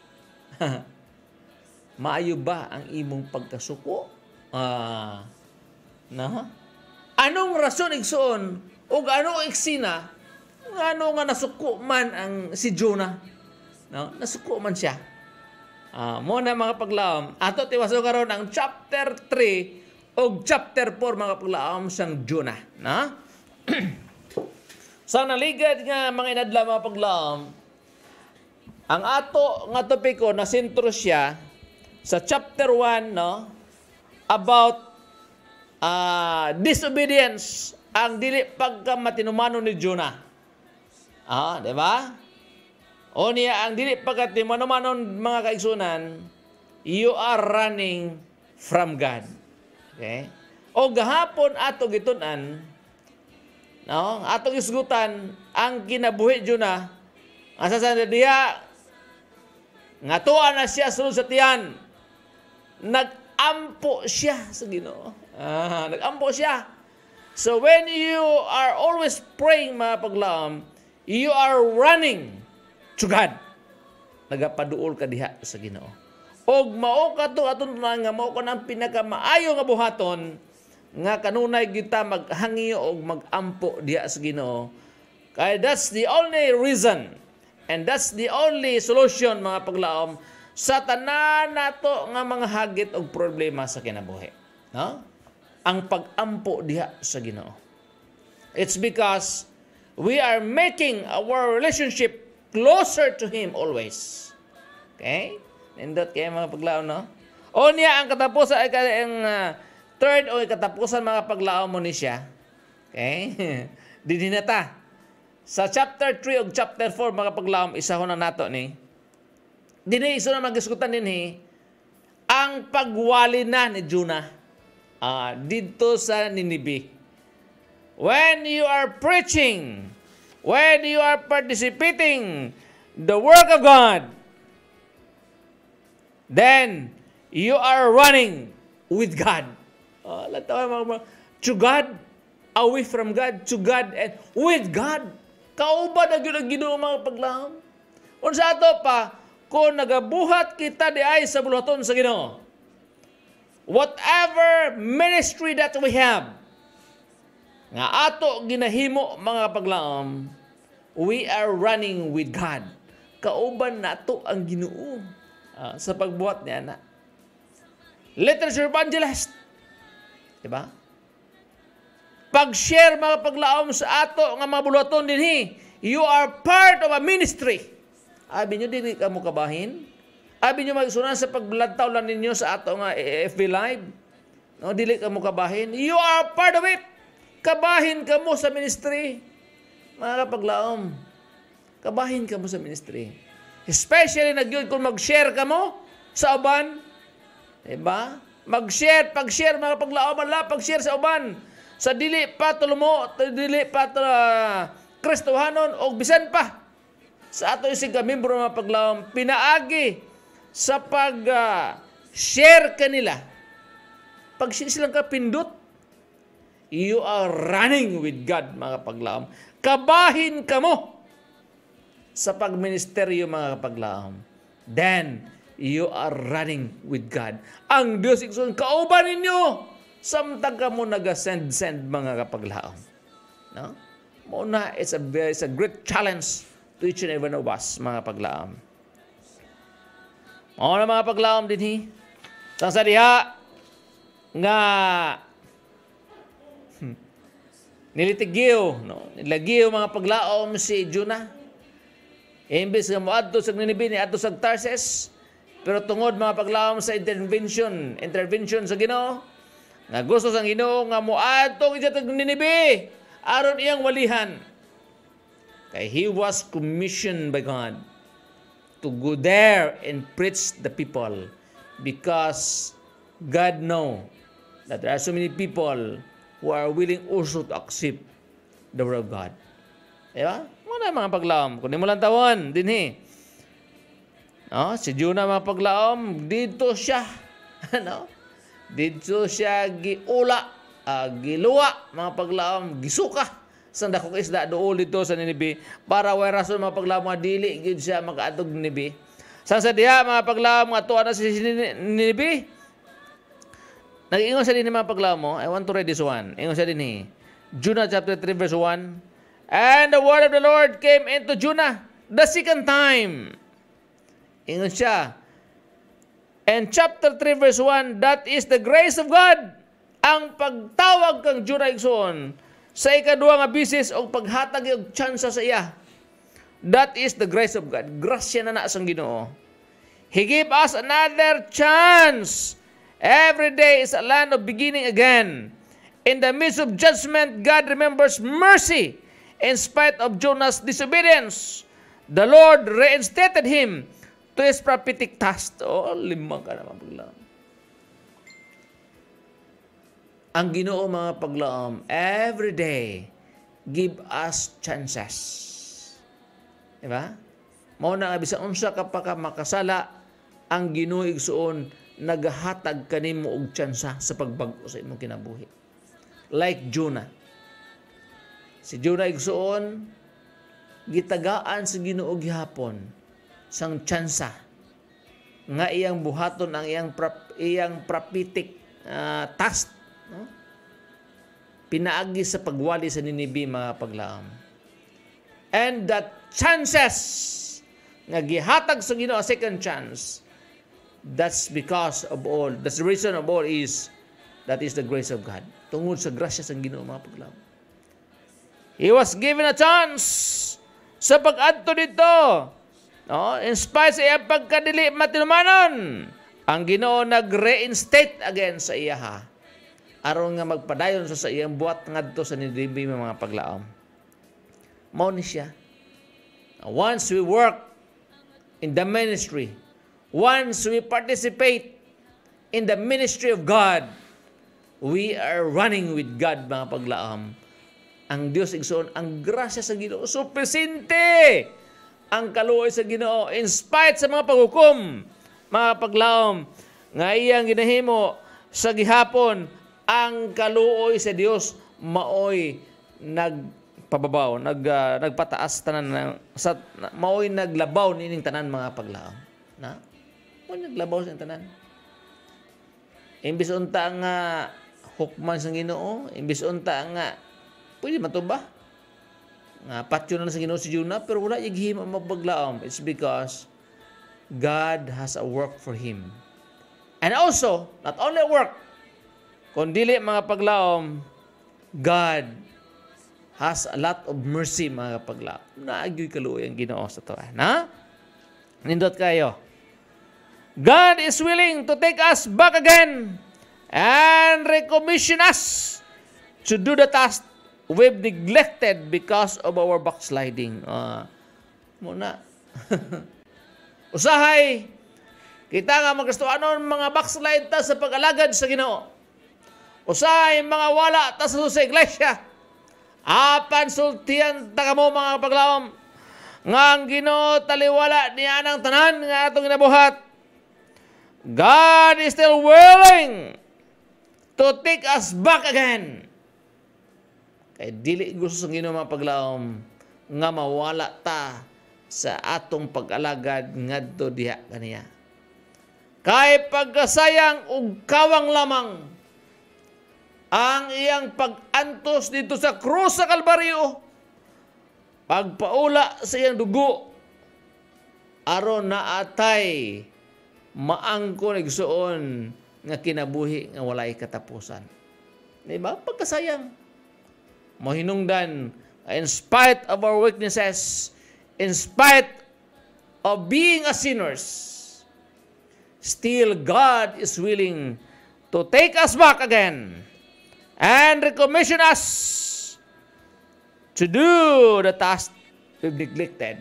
Maayo ba ang imong pagkasuko? Ah, no? Anong rason igsoon ug ano eksena ngano nga nasuko man ang si Jonah? No, nasuko man siya. Ah, mo na mga paglaom, ato tiwaso karon ang chapter three ug chapter four mga paglaom sang Jonah, na? Sa naligad nga mga inadla mga paglaom, ang ato nga topiko na sentro siya sa chapter one, no? About uh, disobedience, ang dili pagkamatinumano ni Jonah. Ah, di ba? O niya, ang dili pagkatimanumanon mga kaigsunan, you are running from God. Okay? O gahapon ato gitunan, no? Ato isgutan, ang kinabuhi Jonah, asa sa diya, nga tuwa na siya sulod sa tiyan, nag-ampo siya sa Ginoo. Ah, nag-ampo siya. So when you are always praying mga paglaom, you are running to God. Nagapaduol ka diha sa Ginoo. Og mao ka to aton nga mao ka nang pinakamaayo nga buhaton nga kanunay kita maghangi og magampo diha sa Ginoo. Kaya that's the only reason and that's the only solution mga paglaom sa tanan nato nga mga hagit og problema sa kinabuhi. No? Ang pagampo diha sa Ginoo. It's because we are making our relationship closer to Him always. Okay? Nindot kayo mga paglaom, no? O niya, ang katapusan, ang uh, third o katapusan mga paglaom mo ni siya. Okay? Didinata. Sa chapter three o chapter four mga paglaom, isa ko na nato ni. Dini, iso na mag-iskutan din eh, ang pagwali na ni Jonah uh, dito sa Ninibe. When you are preaching, when you are participating the work of God, then you are running with God. Oh, to God, away from God, to God, and with God. Kauba na yun ang Ginoo mga paglaom. Kung sa ato pa, kung nagabuhat kita di ay sa buluhaton sa Ginoo, whatever ministry that we have, nga ato ginahimo mga paglaom, we are running with God. Kauban nato ang Ginoo uh, sa pagbuhat niya na. Literature evangelist. Diba? Pag-share mga paglaom sa ato nga mga buluhaton dinhi, you are part of a ministry. Abi nyo, dili ka mo kabahin. Abi nyo magsunan sa paglantaw lang ninyo sa ato nga F B Live. No, dili ka mo kabahin. You are part of it. Kabahin ka mo sa ministry. Mga kapaglaom, kabahin ka mo sa ministry. Especially na gyud kung mag-share ka mo sa uban. Diba? Mag-share, pag-share mga paglaom, ala, pag-share sa uban. Sa dili pa tulumo, dili pa uh, Kristohanon, o bisan pa. Sa ato isig ka membro mga paglaom, pinaagi sa pag-share uh, kanila. Pag silang ka pindot, you are running with God, mga paglaom. Kabahin ka mo sa pagministeryo, mga kapaglaom. Then, you are running with God. Ang Diyos ikson, kauban ninyo, samtang ka mo nag-send-send, mga kapaglaom. No? Muna, it's a, it's a great challenge to each and every one of us, mga paglaom. O na mga paglaom din, hi? Sang sa diha, nga, hmm, nilitigyo, no? Nilagyo mga paglaom si Jonah. Imbes nga mo adto sa Ninibe, ni adto sa Tarses, pero tungod mga paglaom sa intervention, intervention sa Ginoo, nga gusto sang Ginoo nga mo adto sa Ninibe, aron iyang walihan. Kay he was commissioned by God to go there and preach the people, because God know that there are so many people who are willing also to accept the word of God. Diba? Muna mga paglaom. Kung di mo lang tawon, dinhi. No? Si Jonah mga paglaom, dito siya. No? Dito siya giula, uh, giluwa, mga paglaom, gisuka. Sang dakong isda dool dito sa Ninibe, para way rason mga paglaom mga dili gid siya makaadtog Ninibe. Sang sa diha mga paglaom nga tuwa na si Ninibe. Nag-ingon siya din mga paglaom mo. I want to read this one. Ingon siya din eh. Jonah chapter three verse one. And the word of the Lord came into Jonah the second time. Ingon siya. And chapter three verse one, that is the grace of God. Ang pagtawag kang Jonah igsoon sa ikaduha nga bisis o paghatag og tsansa sa iya. That is the grace of God. Grasya na na sang Ginoo. He gave us another chance. Every day is a land of beginning again. In the midst of judgment, God remembers mercy. In spite of Jonah's disobedience, the Lord reinstated him to his prophetic task. Oh, limang ka naman paglaom. Ang Ginoo mga paglaom, every day, give us chances. Diba? Mao na nga bisan unsa ka pa ka makasala, ang Ginoo igsuon nagahatag kanimo og tsansa sa pagbag-o sa imong kinabuhi. Like Jonah. Si Jonah igsuon gitagaan sa Ginoo gihapon sang tsansa nga iyang buhaton ang iyang prap, iyang prophetic uh, task, no? Pinaagi sa pagwali sa Ninibe mga paglaom. And that chances nga gihatag sa Ginoo, a second chance, that's because of all, that's the reason of all is, that is the grace of God. Tungod sa grasya sa Ginoo mga paglaom. He was given a chance sa pag-adto dito. No? In spite sa iyang pagkadili matinumanon, ang Ginoo nag-reinstate again sa iya ha. Aron nga magpadayon sa, sa iyang buhat ngadto sa Ninibe mga paglaom. Mao ni siya. Once we work in the ministry, once we participate in the ministry of God, we are running with God, mga paglaom. Ang Diyos igsoon, ang grasya sa Ginoo, supresente ang kaluoy sa Ginoo, in spite sa mga paghukom, mga paglaom, nga iyang ginahimo sa gihapon, ang kaluoy sa Dios maoy nagpababaw, nag uh, nagpataas tanan ng, sa maoy naglabaw nining tanan mga paglaom. Na? Mo naglabaw sa tanan. Imbis unta nga hukman sa Ginoo, imbis unta nga pwede man to ba? Nga patyo na sa Ginoo si Jonah, pero wala yung mapaglaom. It's because God has a work for him. And also, not only work, kundili mga paglaom, God has a lot of mercy mga paglaom. Naagyoy kaluoy ang Ginoo sa to. Na? Nindot kayo. God is willing to take us back again and recommission us to do the task we've neglected because of our backsliding. Uh, muna. Usahay, kita nga magkastuanon mga backslide ta sa pag-alagad sa Ginoo. Usahay, mga wala ta sa sa iglesia. Apan sultian ta kamo mga paglawom. Nga ang Ginoo taliwala niya ng tanan nga atong ginabuhat. God is still willing to take us back again. Kay dili gusto sa Ginoo mga paglawom nga mawala ta sa atong pag-alagad ngadto diha kaniya. Kay pagkasayang ug kawang lamang ang iyang pag-antos dito sa krus sa Kalbaryo, pagpaula sa iyang dugo, aron naatay maangko nagsuon nga kinabuhi nga walay katapusan. Diba? Pagkasayang. Mahinungdan, in spite of our weaknesses, in spite of being a sinners, still God is willing to take us back again and recommission us to do the task we've neglected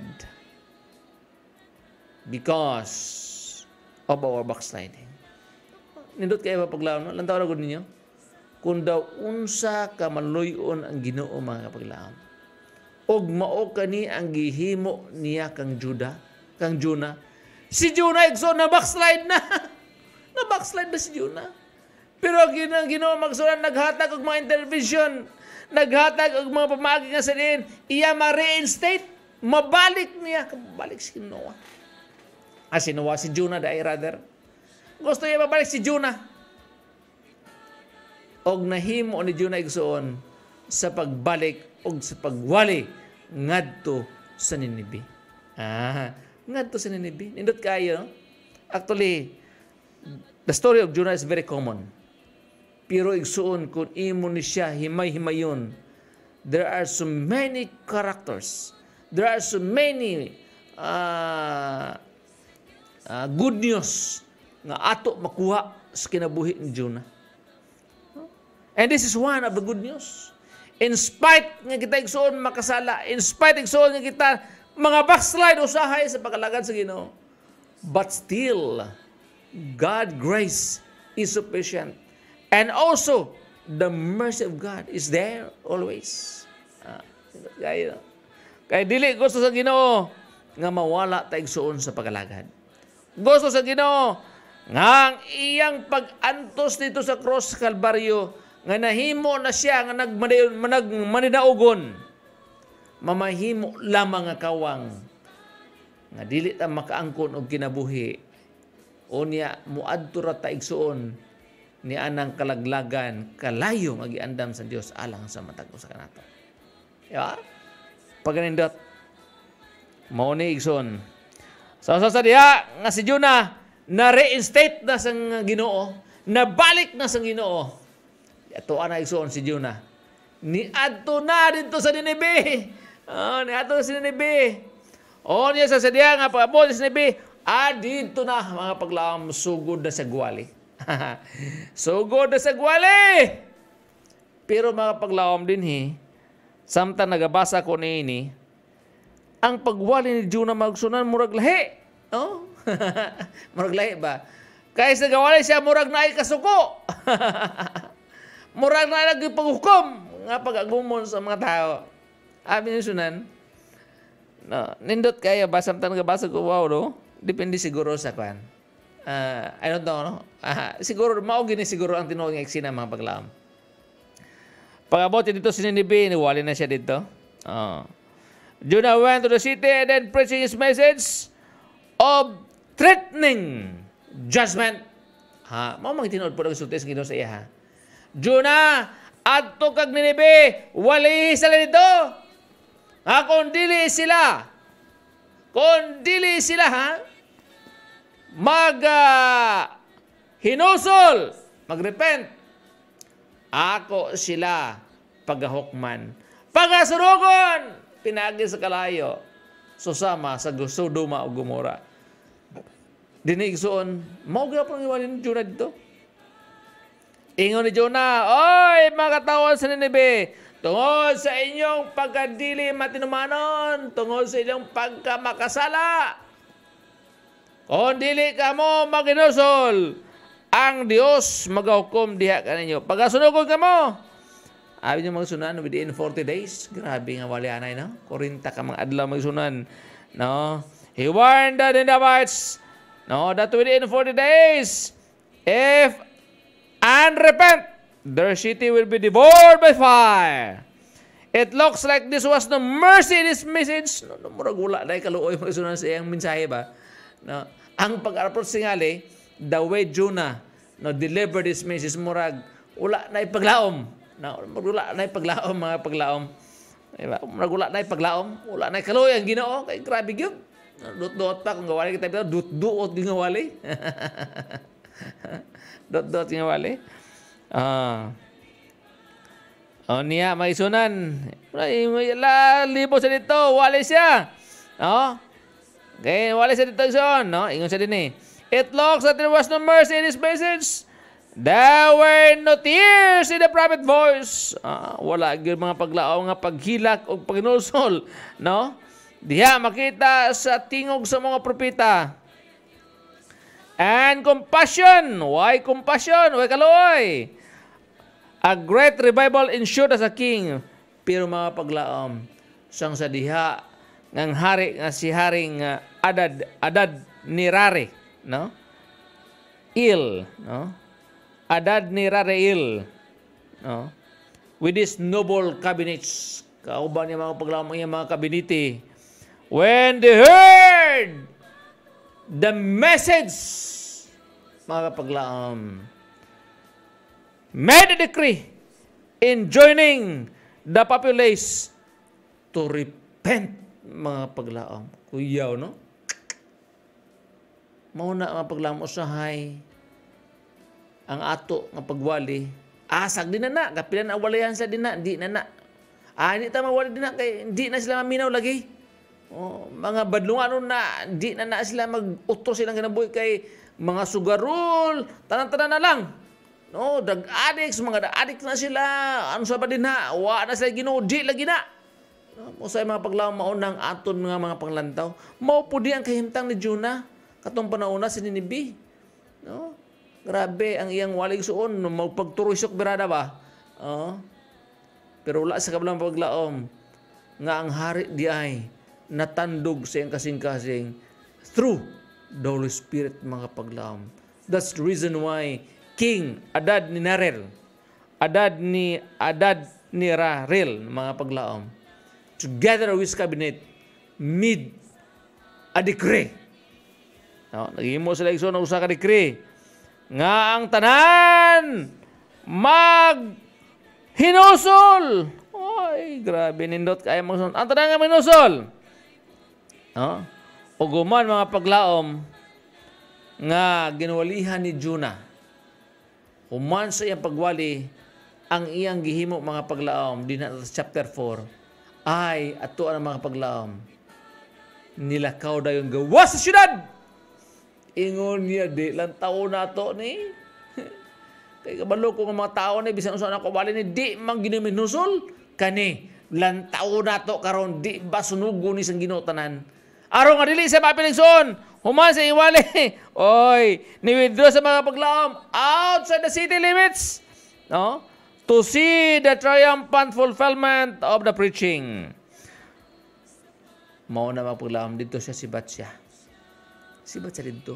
because of our backsliding. Nindot kayo mapaglaon, no? Lantaw na gud ninyo. Kung daw unsa ka maluyon ang Ginoo mga kapaglaon. Og mao kani ang gihimo niya kang Juda, kang Juna. Si Juna igso na backslide na. na backslide na si Juna. Pero ginang Ginoo magsulan naghatag og mga intervention, naghatag og mga pamagi nga sa diin, iya ma-reinstate, mabalik niya, mabalik si Noah. Ah, si Noah, si Juna dai rather. Gusto niya mabalik si Juna. Og nahimo ni Juna igsoon sa pagbalik og sa pagwali ngadto sa Ninibe. Ah, ngadto sa Ninibe. Nindot kayo, no? Actually, the story of Jonah is very common. Pero igsuon kung imo ni siya himay-himayon, there are so many characters. There are so many uh, uh, good news nga ato makuha sa kinabuhi ni Jonah. And this is one of the good news. In spite nga kita igsuon makasala, in spite igsuon nga kita mga backslide usahay sa pagkalagad sa Ginoo, but still God grace is sufficient. And also, the mercy of God is there always. Ah, kaya, kaya dili gusto sa Ginoo nga mawala ta igsuon sa pagkalagad. Gusto sa Ginoo nga ang iyang pag-antos dito sa cross sa Kalbaryo nga nahimo na siya nga nagmanidaugon, mamahimo lamang nga kawang nga dili ta makaangkon og kinabuhi. Unya muadto ra ta igsuon ni anang kalaglagan kalayo magiandam sa Dios alang sa matag usa kanato. Ya. Paganindot mao ni igsoon. Sa so, sa diha nga si Jonah na reinstate na sang Ginoo, nabalik na sang Ginoo. Ato ana igsoon si Jonah. Ni adto na dito sa Ninibe. Oh, ni adto sa Ninibe. Oh, niya sa diha nga paabot sa Ninibe, ah dito na mga paglaom sugod na sa gwali. Sugod na sa gwali. Pero mga paglaom din hi, samtang nagabasa ko ni ini, ang pagwali ni Jonah magsunan murag lahi. Oh? Murag lahi ba? Kaya sa gawali siya murag na ay kasuko. Murag na lagi paghukom nga pag-agumon sa mga tao. Abi ni sunan. No, nindot kaya ba samtang nagabasa ko wow no? Depende siguro sa kwan. Uh, I don't know, no? Uh, siguro, mao gini siguro ang tinuod nga eksena mga paglaom. Pag-abot dito si Ninibe, niwali na siya dito. Uh. Jonah went to the city and then preaching his message of threatening judgment. Ha, mao mga tinuod po nagsulti sa Ginoo sa iya, ha. Jonah, adto kag Ninibe, wali sila dito. Ha, kung dili sila, kung dili sila, ha, mag uh, hinusol, magrepent, ako sila pagahukman, pagasurugon, pinagi sa kalayo, susama sa Sodoma o Gomora. Dinigsoon, mao gyapon ang iwanin ni Jonah dito. Ingon ni Jonah, oy mga katawan sa Ninibe, tungod sa inyong pagkadili matinumanon, tungod sa inyong pagkamakasala, Kung dili ka mo maginusol, ang Dios magahukom diha kaninyo. Pagasunugon ka mo, abi nyo magsunan within forty days. Grabe nga wali anay, no? forty ka mga adlaw magsunan. No? He warned the Ninevites, no, that within forty days, if unrepent, their city will be devoured by fire. It looks like this was no mercy in this message. No, no, murag wala na kaluoy magsunan sa iyang mensahe ba? No? Ang pag-approach singali, the way Jonah no deliver this message, murag wala na ipaglaom. No, wala na ipaglaom mga paglaom. Diba? Murag wala na ipaglaom, wala na kaluoy ang Ginoo kay grabe gyud. Dot-dot pa kung gawali kita bitaw, dut-duot ging gawali. Dot-dot ging gawali. Ah. O niya maisunan. La libo sa dito, wali siya. No? Okay, wala sa dito son, no? Ingon sa din eh. It looks that there was no mercy in his message. There were no tears in the prophet voice. Ah, wala gyud mga paglaom nga paghilak o paginulsol, no? Diha makita sa tingog sa mga propeta. And compassion. Why compassion? Why kaloy? A great revival ensued as a king. Pero mga paglaom, sang sa diha ngang hari nga si haring uh, Adad Adad Nirare, no? Il, no? Adad Nirare Il, no? With his noble cabinets, kauban niya mga paglaom niya mga kabinete. When they heard the message, mga paglaom, made a decree enjoining the populace to repent, mga paglaom. Kuyaw, no? Mauna mga paglaom usahay ang ato nga pagwali. Asag din na na. Kapilan na awalayan sa din na. Di na na. Ah, hindi ta mawali din na. Kaya di na sila maminaw lagi. Oh, mga badlungan na. Di na na sila mag-utro silang kinabuhi kay mga sugarol. Tanan-tanan na lang. No, dag-addicts, mga dag-addicts na sila. Ano sa pa din na? Wa na sila Ginoo. Di lagi na. No, sa mga paglaom maunang aton mga mga panglantaw. Mao po di ang kahimtang ni Jonah. Katong panauna si Ninibe. No? Grabe ang iyang walig suon, magpagturisok birada ba? Oh. Pero wala sa kabilang paglaom nga ang hari di ay natandog sa iyang kasing-kasing through the Holy Spirit, mga paglaom. That's the reason why King Adad ni Narel, Adad ni Adad ni Rarel, mga paglaom, together with cabinet, made a decree. No, nagihimo sila igsoon na usa ka decree nga ang tanan mag hinusol. Oy, grabe nindot kaya magsunod. Ang tanan nga minusol. No? Uguman mga paglaom nga ginwalihan ni Jonah. Human sa iyang pagwali ang iyang gihimo mga paglaom din sa chapter four ay ato ang mga paglaom nilakaw dayon gawa sa syudad. Ingon niya, di lang tao na to ni. Kaya kabalo ko ng mga tao ni, bisan usan ako bali ni, di mang giniminusol. Kani, lang tao na to karon di ba sunugo ni sang ginutanan. Araw nga dili sa mapiligson, human sa iwali. Oy, ni-withdraw sa mga paglaom outside the city limits. No? To see the triumphant fulfillment of the preaching. Mao na mga paglaom dito siya si Batsya. Sibat sa dito.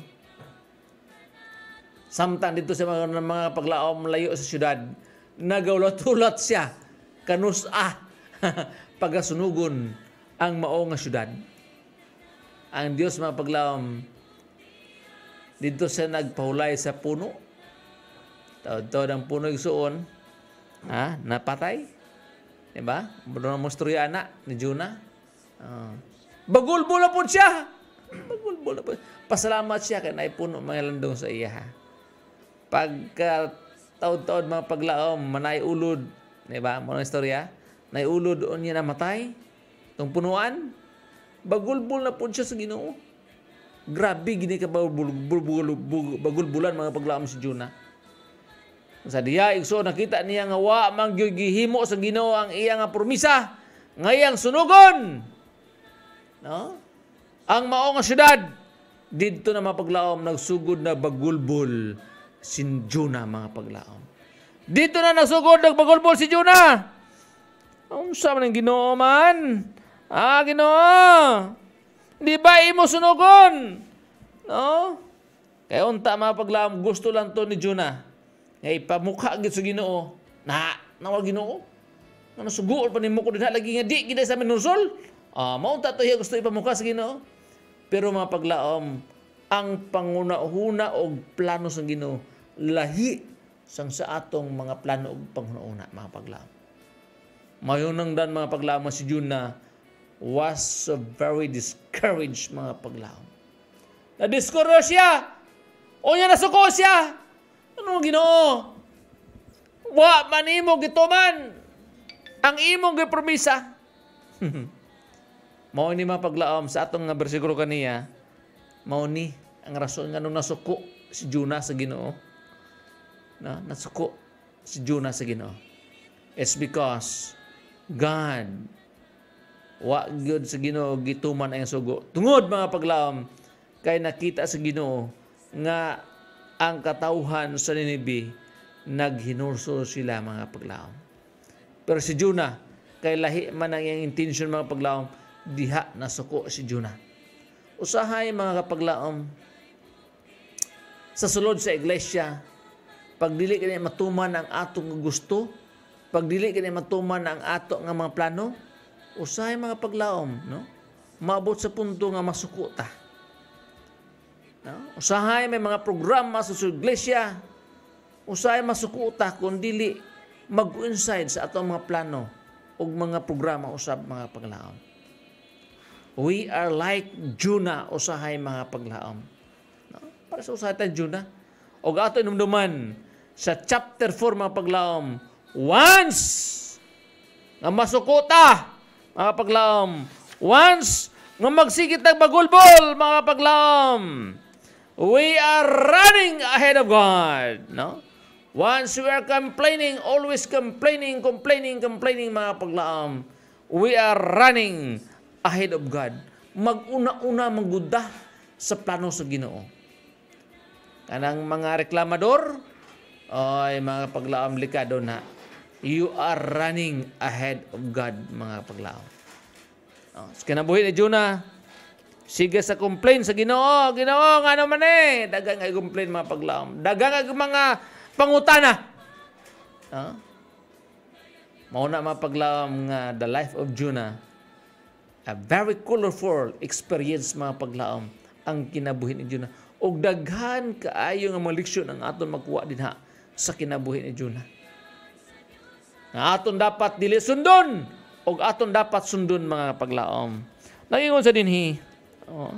Samtang dito sa mga, mga paglaom layo sa syudad, nagawlat-ulat siya kanus-ah pagasunugon ang mao nga syudad. Ang Dios mga paglaom dito sa nagpahulay sa puno. Tawad-tawad ang puno igsuon, ha, napatay. Diba? Bro mo storya na ni Jonah. Uh, bagulbula po siya. Bagulbula po. Pasalamat siya kay naipuno mga landong sa iya. Ha? Pagka taod-taod mga paglaom, manay ulod, di ba? Mga istorya, nay ulod doon niya namatay. Itong punuan, bagulbul na po siya sa Ginoo. Grabe gini ka bagulbulan mga paglaom si Jonah. Sa diya, igso nakita niya nga wa manggihimo sa Ginoo ang iya nga promisa, ngayang sunugon. No? Ang mao nga syudad Dito na mga paglaom, nagsugod na bagulbol si Jonah mga paglaom. Dito na nagsugod, nagbagulbol si Jonah. Ang sama ng Ginoo man. Ah, Ginoo. Di ba imo sunugon? No? Kaya unta mga paglaom, gusto lang to ni Jonah. Ngay pamukha gid sa Ginoo. Na, nawag Ginoo. Nga nasuguol pa nimo ko dinha lagi nga di gid sa minusol. Ah, mao ta to iya gusto ipamukha sa Ginoo. Pero mga paglaom, ang panguna-una og plano sa Ginoo lahi sang sa atong mga plano og panghuna-una mga paglaom. Mayunang dan mga paglaom si Jonah was so very discouraged mga paglaom. Na-discourage siya. O niya nasuko siya. Ano Ginoo? Wa man imo gituman ang imong gipromisa. Mao ni mga paglaom sa atong nga bersikulo kaniya, mao ni ang rason nga nung nasuko si Jonah sa Ginoo. Na nasuko si Jonah sa Ginoo. It's because God wa gyud sa Ginoo gituman ang sugo. Tungod mga paglaom kay nakita sa Ginoo nga ang katawhan sa Ninibe naghinurso sila mga paglaom. Pero si Jonah, kay lahi man ang iyang intention mga paglaom, diha nasuko si Jonah. Usahay mga kapaglaom, sa sulod sa iglesia, pagdili kini matuman ang atong gusto, pagdili kini matuman ang ato nga mga plano, usahay mga paglaom, no? Maabot sa punto nga masuko ta. No? Usahay may mga programa sa iglesia, usahay masuko ta kung dili mag-inside sa atong mga plano o mga programa usab mga paglaom. We are like Jonah usahay mga paglaom. No? Para sa usahay tayo Jonah. O ato inumduman sa chapter four mga paglaom, once nga masuko ta mga paglaom, once nga magsigit ng bagulbol mga paglaom, we are running ahead of God. No? Once we are complaining, always complaining, complaining, complaining mga paglaom, we are running ahead of God. Mag-una-una magguda sa plano sa Ginoo. Kanang mga reklamador, ay mga paglaom likado na, you are running ahead of God mga paglaom. Oh, sa kinabuhi ni Jonah, sige sa complain sa Ginoo, Ginoo nga naman eh, dagang ay complain mga paglaom. Dagang ay mga pangutana. Huh? Mauna mga paglaom nga the life of Jonah, a very colorful experience mga paglaom ang kinabuhi ni Jonah. Og daghan kaayo nga mga leksyon ang aton magkuha dinha sa kinabuhi ni Jonah. Nga aton dapat dili sundon og aton dapat sundon mga paglaom. Nangingon sa dinhi, oh,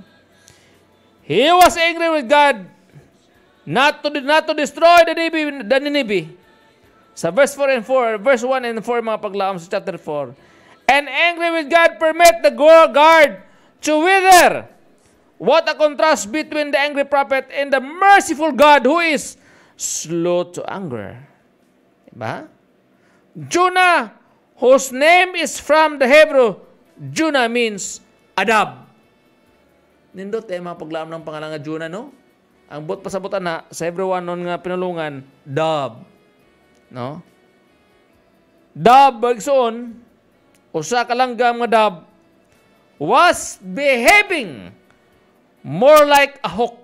he was angry with God not to not to destroy the Ninibe, the Ninibe. Sa verse four and four, verse one and four mga paglaom sa chapter four. And angry with God permit the guard to wither. What a contrast between the angry prophet and the merciful God who is slow to anger. Diba? Jonah, whose name is from the Hebrew, Jonah means adab. Nindot eh mga paglaom ng pangalan nga Jonah, no? Ang bot pasabutan na sa everyone nun nga pinulungan, dab. No? Dab, bagsoon, usa ka langgam nga dab, was behaving more like a hawk.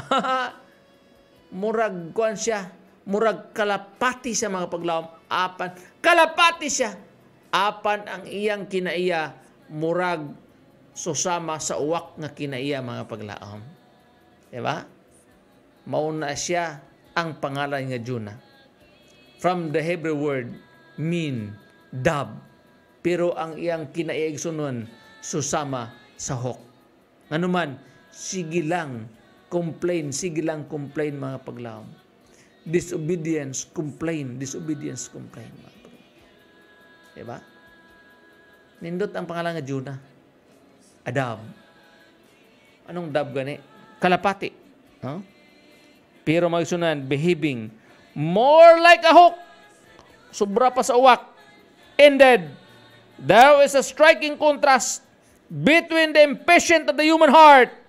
Murag kuan siya, murag kalapati siya mga paglaom. Apan, kalapati siya. Apan ang iyang kinaiya, murag susama sa uwak nga kinaiya mga paglaom. Diba? Mauna siya ang pangalan nga Jonah. From the Hebrew word, mean, dab. Pero ang iyang kinaiya igsunon, susama sa hawk. Ano man, sige lang, complain, sige lang complain mga paglaom. Disobedience, complain, disobedience, complain. Mga paglaom. Diba? Nindot ang pangalan nga Jonah. Adab. Anong dab gani? Kalapati. Huh? Pero magsunan, behaving more like a hawk. Sobra pa sa uwak. Ended. There is a striking contrast between the impatient of the human heart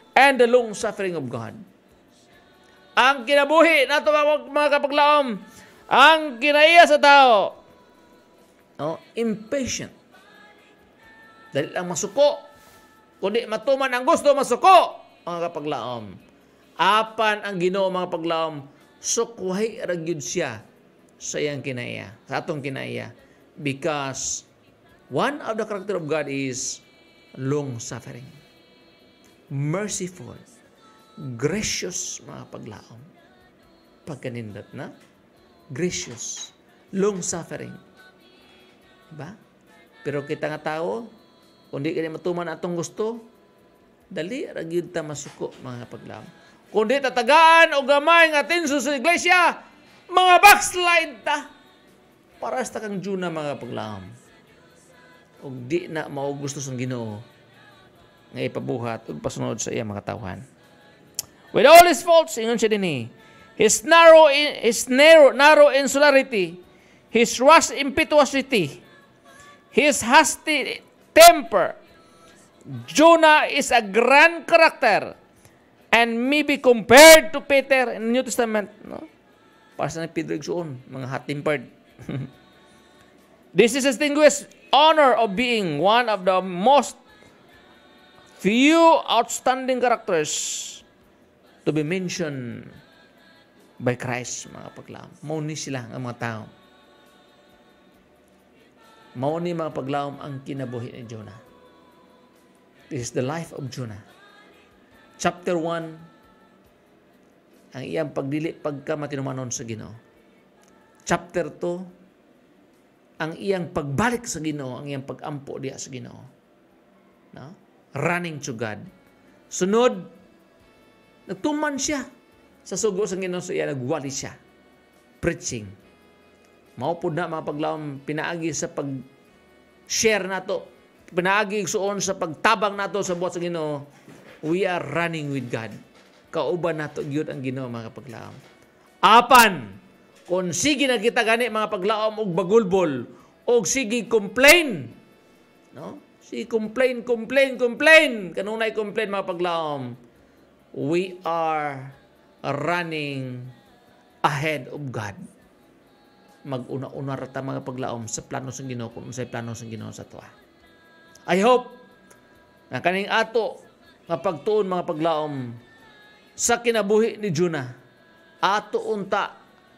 and the long suffering of God. Ang kinabuhi nato mga, mga kapaglaom, ang kinaiya sa tao, no, impatient. Dahil lang masuko, kundi matuman ang gusto masuko, mga kapaglaom. Apan ang Ginoo mga paglaom, sukuhay ragyud siya sa iyang kinaiya, sa atong kinaiya. Because one of the character of God is long suffering, merciful, gracious mga paglaom. Pagkanindot na, gracious, long suffering. Diba? Pero kita nga tao, kundi kini matuman atong gusto, dali ragyud ta masuko mga paglaom. Kundi tatagaan o gamay nga atenso sa iglesia, mga backslide ta. Para sa kang Juna mga paglaom. O di na mao gusto sang Ginoo nga ipabuhat ug pasunod sa iya mga tawhan. With all his faults, ingon siya dinhi, his narrow, his narrow, narrow insularity, his rash impetuosity, his hasty temper, Jonah is a grand character and may be compared to Peter in the New Testament. No? Para sa Pedro igsuon, mga hot-tempered. This is a distinguished honor of being one of the most few outstanding characters to be mentioned by Christ, mga paglaom. Mauni sila ang mga tao. Mauni mga paglaom ang kinabuhi ni Jonah. This is the life of Jonah. Chapter one, ang iyang pagdili pagka matinumanon sa Ginoo. Chapter two, ang iyang pagbalik sa Ginoo, ang iyang pagampo diya sa Ginoo. No? Running to God. Sunod, nagtuman siya sa sugo sa Ginoo sa iya, nagwali siya. Preaching. Maupod na mga paglaom, pinaagi sa pag-share nato, pinaagi suon sa pagtabang nato sa buhat sa Ginoo. We are running with God. Kauban nato gyud ang Ginoo mga paglaom. Apan kung sige na kita gani mga paglaom og bagulbol, og sige complain, no? Sige complain, complain, complain. Kanunay complain mga paglaom. We are running ahead of God. Mag-una-una rata mga paglaom sa plano sa Ginoo kung unsay plano sa Ginoo sa tuwa. I hope na kaning ato nga pagtuon mga paglaom sa kinabuhi ni Jonah, ato unta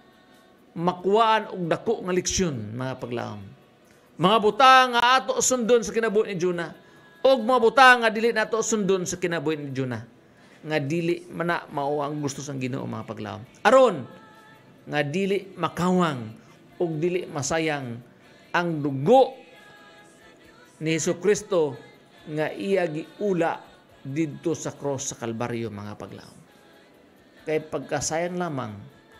makuwaan og dako nga leksyon mga paglaom. Mga butang nga ato sundon sa kinabuhi ni Jonah, og mga butang nga dili nato sundon sa kinabuhi ni Jonah, nga dili mana mao ang gusto sang Ginoo mga paglaom. Aron nga dili makawang og dili masayang ang dugo ni Hesukristo nga iya giula didto sa cross sa Kalbaryo mga paglaom. Kay pagkasayang lamang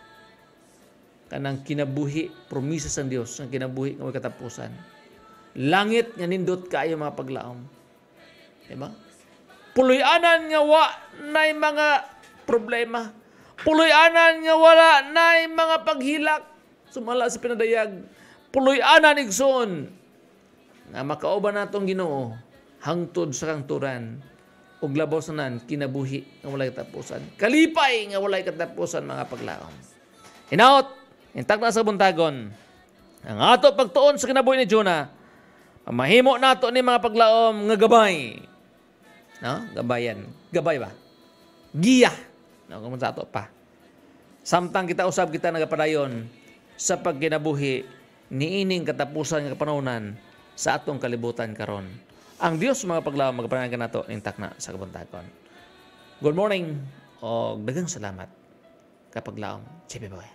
kanang kinabuhi, promisa sa Dios, ang kinabuhi nga may katapusan. Langit nga nindot kaayo mga paglaom. Diba? Puloy-anan nga wa nay mga problema. Puloy-anan nga wala nay mga paghilak sumala sa pinadayag. Puloy-anan igsoon nga makauban natong Ginoo hangtod sa kangturan ug labaw sanan kinabuhi nga walay katapusan. Kalipay nga walay katapusan mga paglaom. Hinaot intak na sa buntagon, ang ato pagtuon sa kinabuhi ni Jonah, mahimo nato ni mga paglaom nga gabay. No? Gabayan. Gabay ba? Giya. No, kung sa ato pa. Samtang kita usab kita nagapadayon sa pagkinabuhi niining katapusan nga kapanunan sa atong kalibutan karon. Ang Dios mga paglaom magapananggan nato intak na sa kabuntagon. Good morning o daghang salamat kapaglaom. Chipi boy.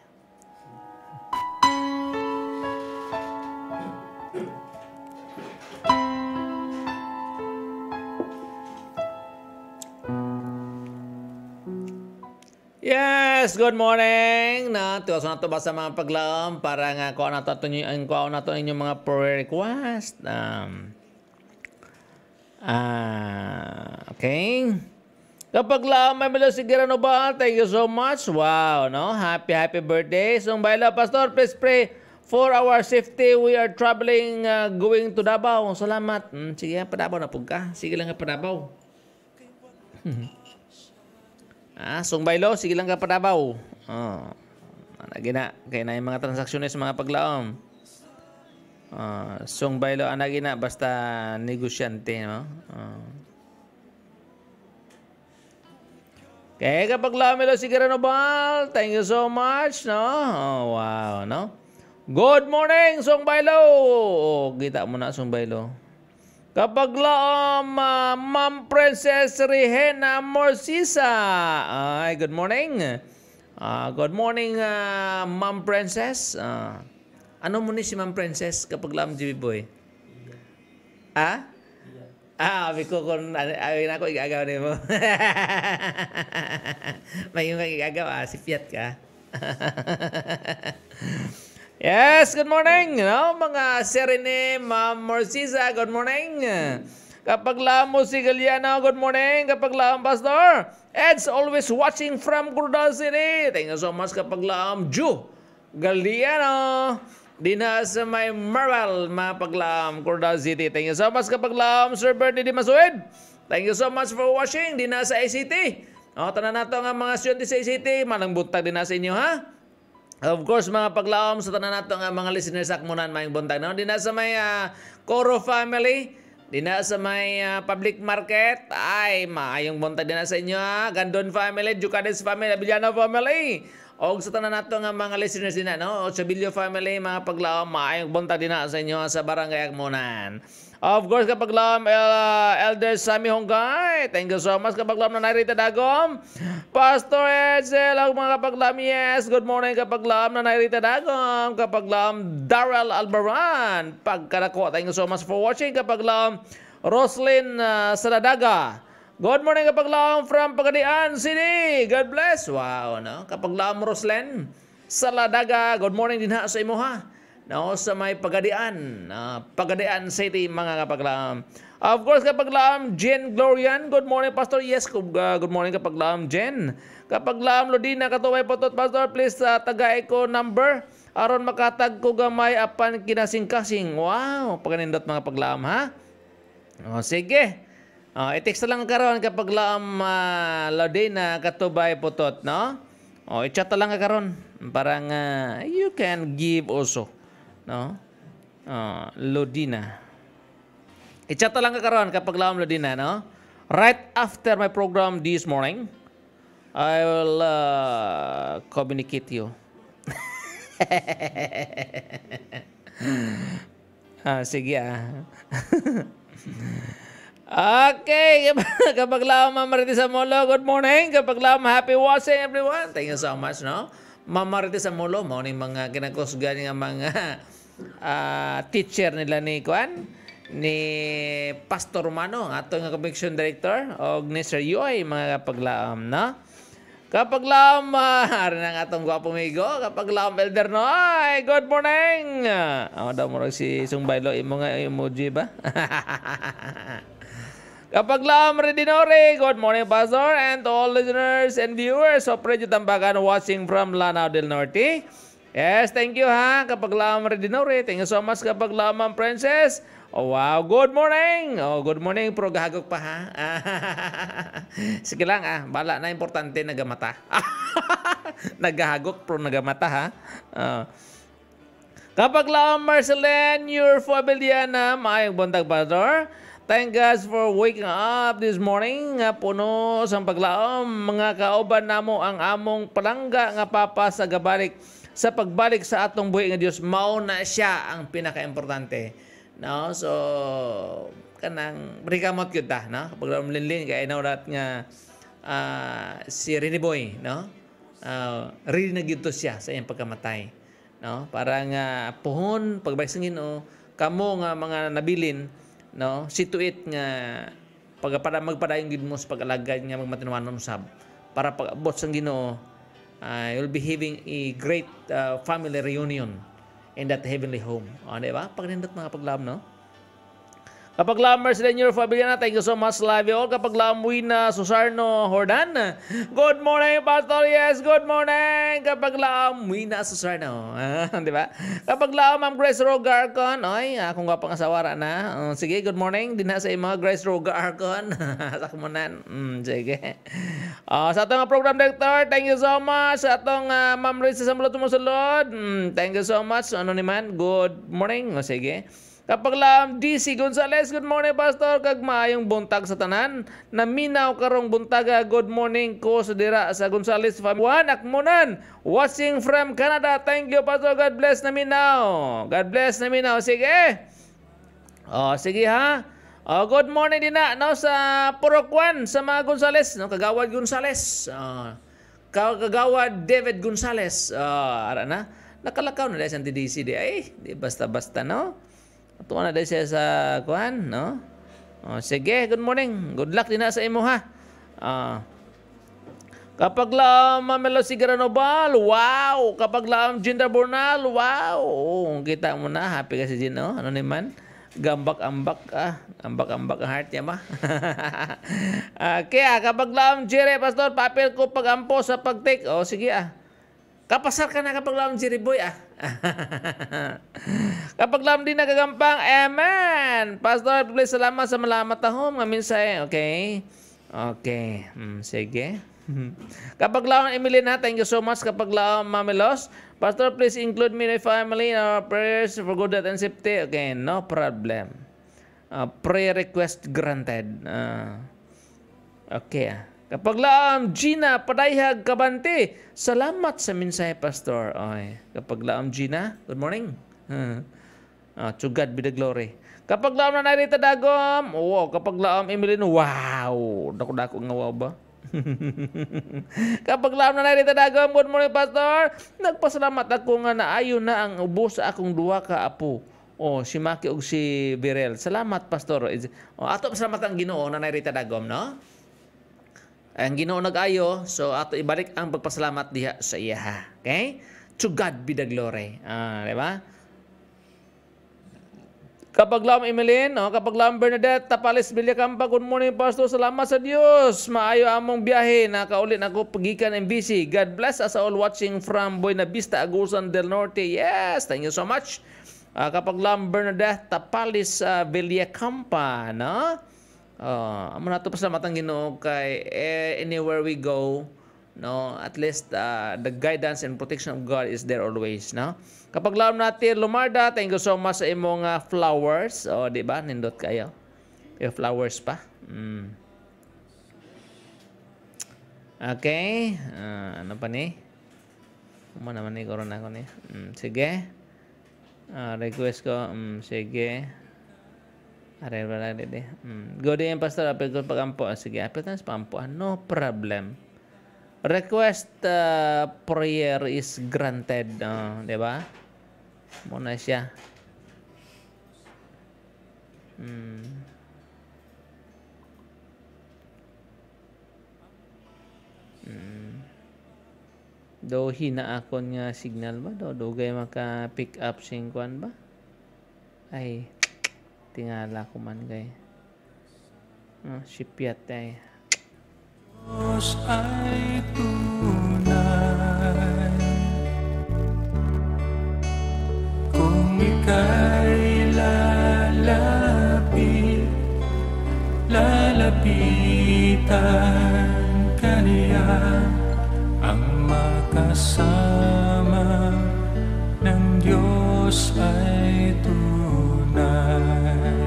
Yes, good morning. Na tuwas na to ba sa mga paglaom para nga kuha na to inyo ang kuha na to inyong mga prayer request. Um Ah, okay. Kapag laom may milo sigara no ba? Thank you so much. Wow, no? Happy happy birthday. So, baila pastor, please pray for our safety. We are traveling uh, going to Davao. Salamat. Hmm, sige, pa Davao na pug ka. Sige lang nga pa Davao. Ah, sungbaylo, sige lang ka padabaw. Oh. Anagina, kay na yung mga transaksyones mga paglaom. Uh, sungbaylo anagina basta negosyante, no? Uh. Kaya kapag lamelo si Garanobal, thank you so much, no? Oh, wow, no? Good morning, sungbaylo. Oh, kita mo na sungbaylo. Kapag laom, uh, Ma'am Princess Rihena Morsisa. Ay, good morning. Uh, good morning, uh, Ma'am Princess. Uh, ano mo ni si Ma'am Princess kapag laom, G B Boy? Ah? Ah, abi ko kung ay na ko igagaw ni mo. May yung igagaw, ah, si Fiat ka. Yes, good morning. No, mga Serene, Ma'am Morcisa, good morning. Kapag lamo si Galiano, good morning. Kapag lam Pastor, Ed's always watching from Cordal City. Thank you so much kapag lam Ju Galiano. Dina sa may Marvel, mga paglam Cordal City. Thank you so much kapag lam Sir Bernie Di Masued. Thank you so much for watching. Dina sa A C T. O, tanan nato nga mga estudyante sa A C T. Manang buntag din na sa inyo, ha? Of course, mga paglaom sa tanan nato nga mga listeners akmunan mayong buntag, no? Di na sa may uh, Coro family, di na sa may uh, public market, ay maayong buntag din na sa inyo, ha? Gandon family, Jucades family, Abiliano family. O sa tanan nato nga mga listeners din na, no? Ochabillo family, mga paglaom, maayong buntag din na sa inyo sa barangay akmunan. Of course, kapag lam uh, Elder Sammy Honggay, thank you so much kapag lam na nairita dagom. Pastor Edsel, ang mga kapag lam, yes, good morning kapag lam na nairita dagom. Kapag lam Darrell Albaran, pagkarako, thank you so much for watching. Kapag lam Roslyn uh, Saladaga, good morning kapag lam from Pagadian City, God bless. Wow, no? Kapag lam Roslyn Saladaga, good morning din ha sa imo, ha? No, sa may Pagadian, uh, Pagadian City, mga kapaglaam. Of course, kapaglaam, Jen Glorian, good morning, Pastor. Yes, uh, good morning, kapaglaam, Jen. Kapaglaam, Lodina, katuway po to, Pastor. Please, uh, tagay ko number. Aron makatag ko gamay apan kinasing-kasing. Wow, paganindot mga paglaam, ha? O, sige. O, i-text lang karon kapaglaam, uh, Lodina, katubay po to, no? O, i-chat lang karon. Parang, uh, you can give also. No? Uh, Lodina. I-chat lang ka karon kapag laom Lodina, no? Right after my program this morning, I will uh, communicate you. ah, sige ah. Okay, kapag laom Ma'am Marites Amolo, good morning. Kapag laom, happy watching everyone. Thank you so much, no? Ma'am Marites Amolo, mo ni mga kinakusgan nga mga Uh, teacher nila ni Kuan ni Pastor Romano, ato nga conviction director, og ni Sir Yoy, mga kapaglaom, no? Kapaglaom, uh, rin ang atong gwapong migo, kapaglaom Elder Noy, good morning. Ako uh, daw mo si Sungbaylo, imo nga emoji ba? Kapaglaom Redinore, good morning Pastor, and to all listeners and viewers of Radio Tambakan watching from Lanao del Norte. Yes, thank you ha. Kapag lam Redinore, thank you so much kapag lam Princess. Oh, wow, good morning. Oh, good morning, pero gahagok pa ha. Sige lang ah, bala na importante nagamata. Nagahagok pero nagamata ha. Uh. Kapag lam Marceline, your familiana, maayong buntag Pastor. Thank God for waking up this morning. Nga puno sa paglaom, mga kauban namo ang among palangga nga papa sa gabalik. Sa pagbalik sa atong buhi nga Dios, mao na siya ang pinaka-importante. No? So, kanang rikamot gyud ta, no? Kapag linlin kay naurat nga uh, si Rini Boy, no? Uh, Rini na gyud to siya sa iyang pagkamatay, no? Para nga puhon pagbalik sa Ginoo, kamo nga mga nabilin, no? Situit nga pagpada magpadayon gid mo sa pag-alagad nga magmatinuanon sab para pag-abot sa Ginoo. Uh, you'll be having a great uh, family reunion in that heavenly home. O, di ba? Pagnindot mga paglam, no? Kapag lam Mercedes Fabiana, thank you so much, love you all. Kapag lam Wina Susarno Hordan, good morning, Pastor. Yes, good morning. Kapag lam Wina Susarno, di ba? Kapag lam Ma'am Grace Roga Arcon, oy, akong nga pang asawara na. Uh, sige, good morning. Din na sa imo, Grace Roga Arcon. Sa kumunan. Mm, sige. Uh, sa atong program director, thank you so much. Sa atong uh, Ma'am Risa Samulot Tumusulod, mm, thank you so much. Ano naman, good morning. O, sige. Kapag lam D C Gonzales, good morning, Pastor. Kag maayong buntag sa tanan. Naminaw karong buntaga, good morning ko sa dira sa Gonzales family. Juan Akmunan, watching from Canada. Thank you, Pastor. God bless naminaw. God bless naminaw. Sige. Oh, sige ha. Oh, good morning din na no, sa Purokwan, sa mga Gonzales. No, Kagawad Gonzales. Oh, Kagawad David Gonzales. Oh, ara na. Nakalakaw na dahil sa D C di. Ay, di basta-basta, no? Tuwa na dahil siya sa kuhan, no? Oh, sige, good morning. Good luck din na sa imo, ha? Ah. Kapag lang Mamelo Sigaranobal, wow! Kapag lang Jinda Bornal, wow! Oh, kita mo na, happy ka si Jin, no? Ano naman? Gambak-ambak, ah. Ambak-ambak ang heart niya, ma. Ah, kaya, kapag lang Jere, Pastor, papel ko pagampo sa pag-take. Oh, sige, ah. Kapasar ka na kapag lam Jerry Boy, ah. Kapag lam din nagagampang, amen. Pastor, please salamat sa malamat tahom. Nga minsay, okay? Okay, hmm, sige. Kapag lam Emilina, thank you so much. Kapag lam Mamelos, Pastor, please include me and my family in our prayers for good health and safety. Okay, no problem. Uh, prayer request granted. Uh, okay, ah. Kapag laam Gina Padayhag Kabante, salamat sa minsay, Pastor. Oy, kapag laam Gina, good morning. Huh. Uh, to God be the glory. Kapag laam na narita dagom, wow, kapag laam Emilino, wow, dako-dako nga wow ba? Kapag laam na narita dagom, good morning, Pastor. Nagpasalamat ako nga naayo na ang ubos sa akong duwa ka apo. Oh, si Maki ug si Birel. Salamat, Pastor. Oh, ato pasalamat ang Ginoo na narita dagom, no? Ang Ginoo nag-ayo, so ato ibalik ang pagpasalamat diha sa iya. Okay? To God be the glory. Ah, di ba? Kapag lam Emeline, oh, kapag lam Bernadette, Tapales Villacampa, good morning, Pastor. Salamat sa Dios. Maayo among biyahe. Nakaulit ako pagikan M B C. God bless us all watching from Buena Vista, Agusan del Norte. Yes, thank you so much. Uh, kapag lam Bernadette, Tapales uh, Villacampa, no? Uh, amo nato pasalamat ang Ginoo kay eh, anywhere we go, no, at least uh, the guidance and protection of God is there always, no. Kapag laom natin Lumarda, thank you so much sa imong uh, flowers, o oh, di ba, nindot kayo yung flowers pa. mm. Okay, uh, ano pa ni mo naman ni corona ko ni. mm, sige, uh, request ko, um, sige. Aray wala dede. Mm. Go din Pastor, apel ko pagampo. Sige, apel tayo sa pagampo. No problem. Request uh, prayer is granted. Uh, di ba? Muna siya. Mm. Mm. Do hina akon nga signal ba? Do dugay maka pick up sing kwan ba? Ay, tingala ko man kay oh, sipyat ay Diyos ay tunay kung ika'y lalapit lalapitan ka niya ang makasama ng Diyos ay tunay.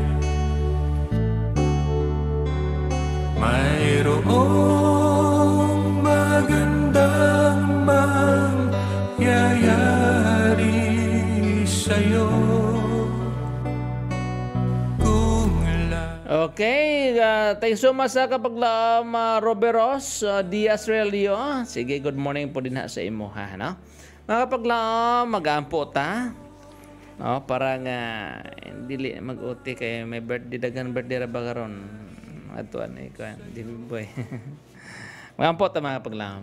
Mayroong magandang mangyayari sa'yo. Okay, uh, thanks so much sa kapaglaam uh, Roberos uh, Diaz Relio. Sige, good morning po din ha sa imo ha, no? Mga kapaglaam, mag-ampo ta. No, para nga dili mag-uti kay may birthday dagan birthday ra ba karon. Atuan ay kan di boy. Mag-ampo ta mga kapaglaam.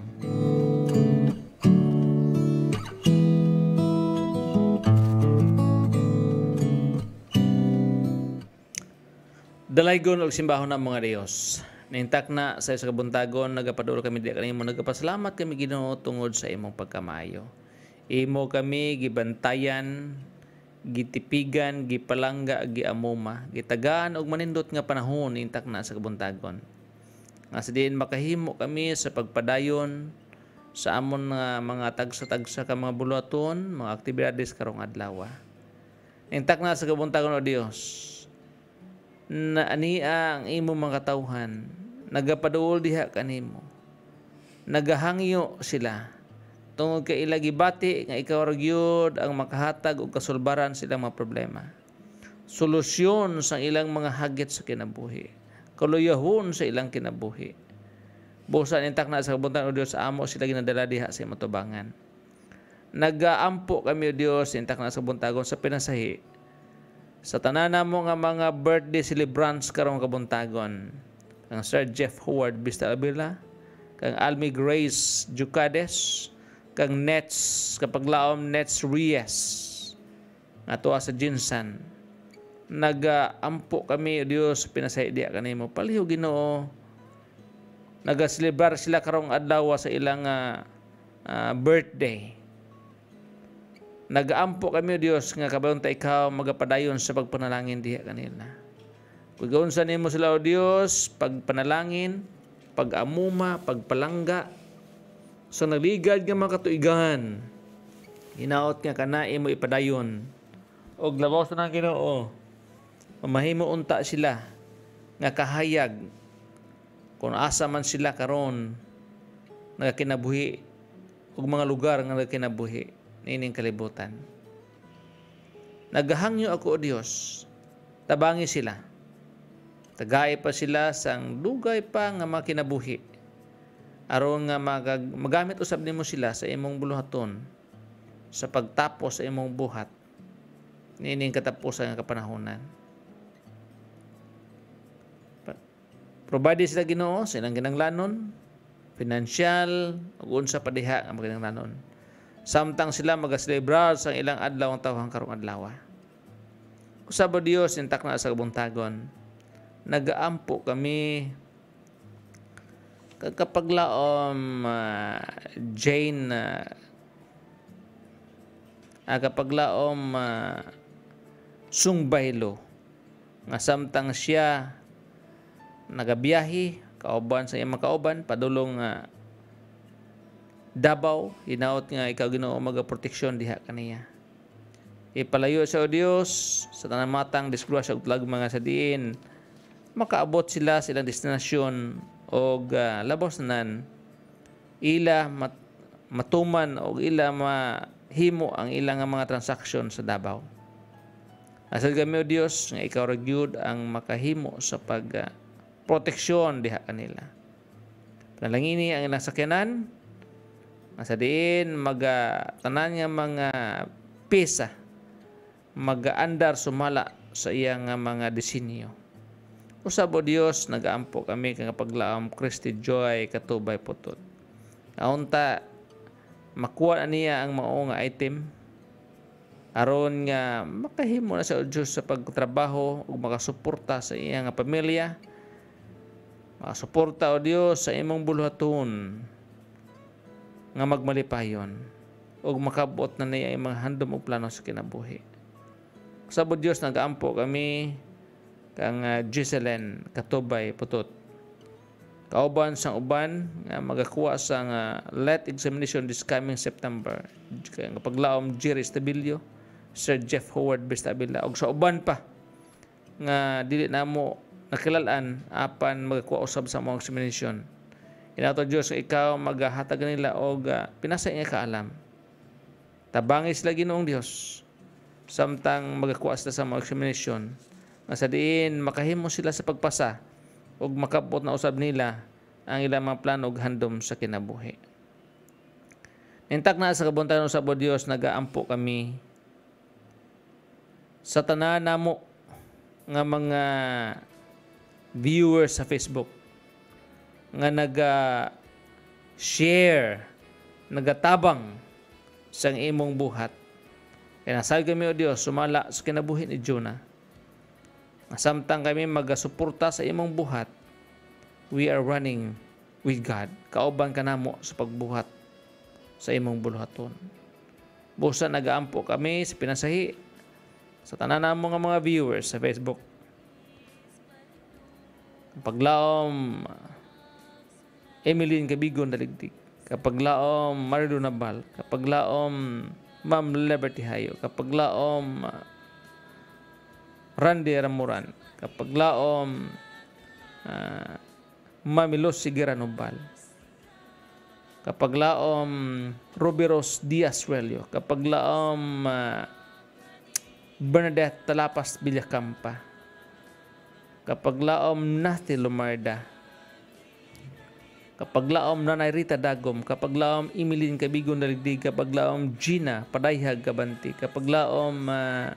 Dalaygon og simbahon ng mga Dios. Nintak na sa isa kabuntagon nagapadulong kami di kanimo nagapasalamat kami Ginoo tungod sa imong pagkamayo. Imo kami gibantayan, gitipigan, gipalangga, giamuma, gitagaan og manindot nga panahon nintak na sa kabuntagon. Nga sa diin makahimo kami sa pagpadayon sa amon nga mga tagsa-tagsa ka mga buluhaton, mga aktibidades karong adlaw. Nintak na sa kabuntagon o Dios. Na ania ang imo mga katawhan, nagapaduol diha kanimo. Nagahangyo sila. Tungod kay ila gibati nga ikaw ra gyud ang makahatag og kasulbaran sa ilang mga problema. Solusyon sa ilang mga hagit sa kinabuhi. Kaluyahon sa ilang kinabuhi. Busan intak na sa kabuntagon o Dios amo sila ginadala diha sa imong tubangan. Nagaampo kami o Dios intak na sa kabuntagon sa pinasahi. Sa tanan mo nga mga birthday celebrants karong kabuntagon, kang Sir Jeff Howard Vista Abila, kang Almi Grace Jucades, kang Nets kapaglaom Nets Reyes nga tuwa sa Jinsan. Nagaampo kami Dios pinasay diha kanimo paliho Ginoo. Naga-celebrar sila karong adlaw sa ilang uh, uh, birthday. Nagaampo kami o Dios nga kabayon ta ikaw magapadayon sa pagpanalangin diha kanila. Kung gawon sa nimo sila o Dios, pagpanalangin, pag-amuma, pagpalangga, sa naligad nga mga katuigan, hinaot nga kana imo ipadayon. Og labaw sa nang Ginoo, mamahimo unta sila nga kahayag kung asa man sila karon nagakinabuhi og mga lugar nga nagakinabuhi nining kalibutan. Naghangyo ako o Dios, tabangi sila. Tagay pa sila sang dugay pa nga makinabuhi. Aron nga magag, magamit usab nimo sila sa imong buluhaton sa pagtapos sa imong buhat nining katapusan nga kapanahonan. Provide sila Ginoo sa ilang kinahanglanon, financial ug unsa pa diha nga kinahanglanon. Samtang sila magaselebrar sa ilang adlaw ang tawhang karong adlaw. Usab o Dios intak na sa kabuntagon. Nagaampo kami kapaglaom uh, Jane uh, uh, kapaglaom uh, Sungbaylo nga samtang siya nagabiyahe kauban sa iyang kauban padulong uh, Davao, hinaot nga ikaw Ginoo magaproteksyon diha kaniya. Ipalayo sa o Dios sa tanang matang disgrasya ug lagma nga sa diin makaabot sila sa ilang destinasyon og uh, labos nan ila mat, matuman og ila mahimo ang ilang mga transaksyon sa Davao. Asal kami o Dios nga ikaw ra gyud ang makahimo sa pag uh, proteksyon diha kanila. Panalangini ang ilang sakyanan sa diin maga tanan nga mga pesa magaandar sumala sa iyang mga disenyo. Usab o Dios nagaampo kami kang paglaom Christy Joy Katubay Putot. Aunta makuha niya ang mao nga item aron nga makahimo na sa Dios sa pagtrabaho ug makasuporta sa iyang pamilya. Makasuporta o Dios sa imong buluhaton nga magmalipayon ug makabot na niya ang mga handom ug plano sa kinabuhi. Sa Dios nagaampo kami kang uh, Giseline Katubay Putot. Kauban sang uban nga magakuha sang uh, let examination this coming September. Kaya nga paglaom Jerry Stabilio, Sir Jeff Howard Bestabila ug sa uban pa nga dili namo nakilalan apan magakuha usab sa mga examination. Inato Diyos ikaw maghatag nila og uh, pinasa nga kaalam. Tabangis lagi noong Dios samtang magakuha sila sa mga examination nga sa diin makahimo sila sa pagpasa ug makabot na usab nila ang ilang mga plano ug handom sa kinabuhi. Nintak na sa kabuntagon usab o Dios nagaampo kami sa tanan namo nga mga viewers sa Facebook nga naga-share, nagatabang sa imong buhat. Kaya nasal kami o Dios, sumala sa kinabuhi ni Jonah. Samtang kami magasuporta sa imong buhat, we are running with God. Kauban ka namo sa pagbuhat sa imong buluhaton. Busa nagaampo kami sa pinasahi sa tanan namo nga mga viewers sa Facebook. Paglaom Emeline Cabigon Daligdig, kapag laom Marilu Nabal, kapag laom Ma'am Liberty Hayo, kapag laom Randy Ramuran, kapag laom uh, Mamilos Sigira Nobal, kapag laom Roberos Diaz Relio, kapag laom uh, Bernadette Talapas Villacampa, kapag laom Nathy Lumarda, kapag laom Nanay Rita Dagom, kapag laom Emeline Cabigon Daligdig, kapag laom Gina Padayhag Kabanti, kapag laom uh,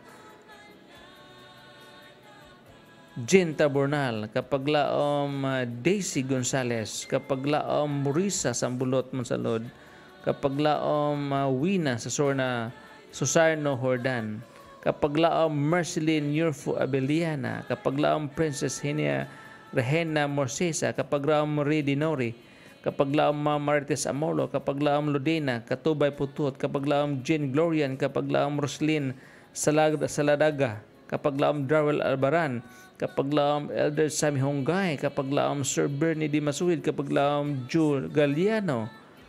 Jen Tabornal, kapag laom uh, Daisy Gonzales, kapag laom Murisa Sambulot Monsalod, kapag laom uh, Wina Sasorna Susarno Hordan, kapag laom Marceline Yurfo Abeliana, kapag laom Princess Henia Rehena Morsesa, kapag laom Marie Nori, kapag laom Marites Amolo, kapag laom Ludena Katubay Putut, kapag laom Jean Glorian, kapag laom Roslyn Salag Saladaga, kapag laom Darrell Albaran, kapag laom Elder Sammy Hongay, kapag laom Sir Bernie Di Masuhid, kapag laom Jul Galliano,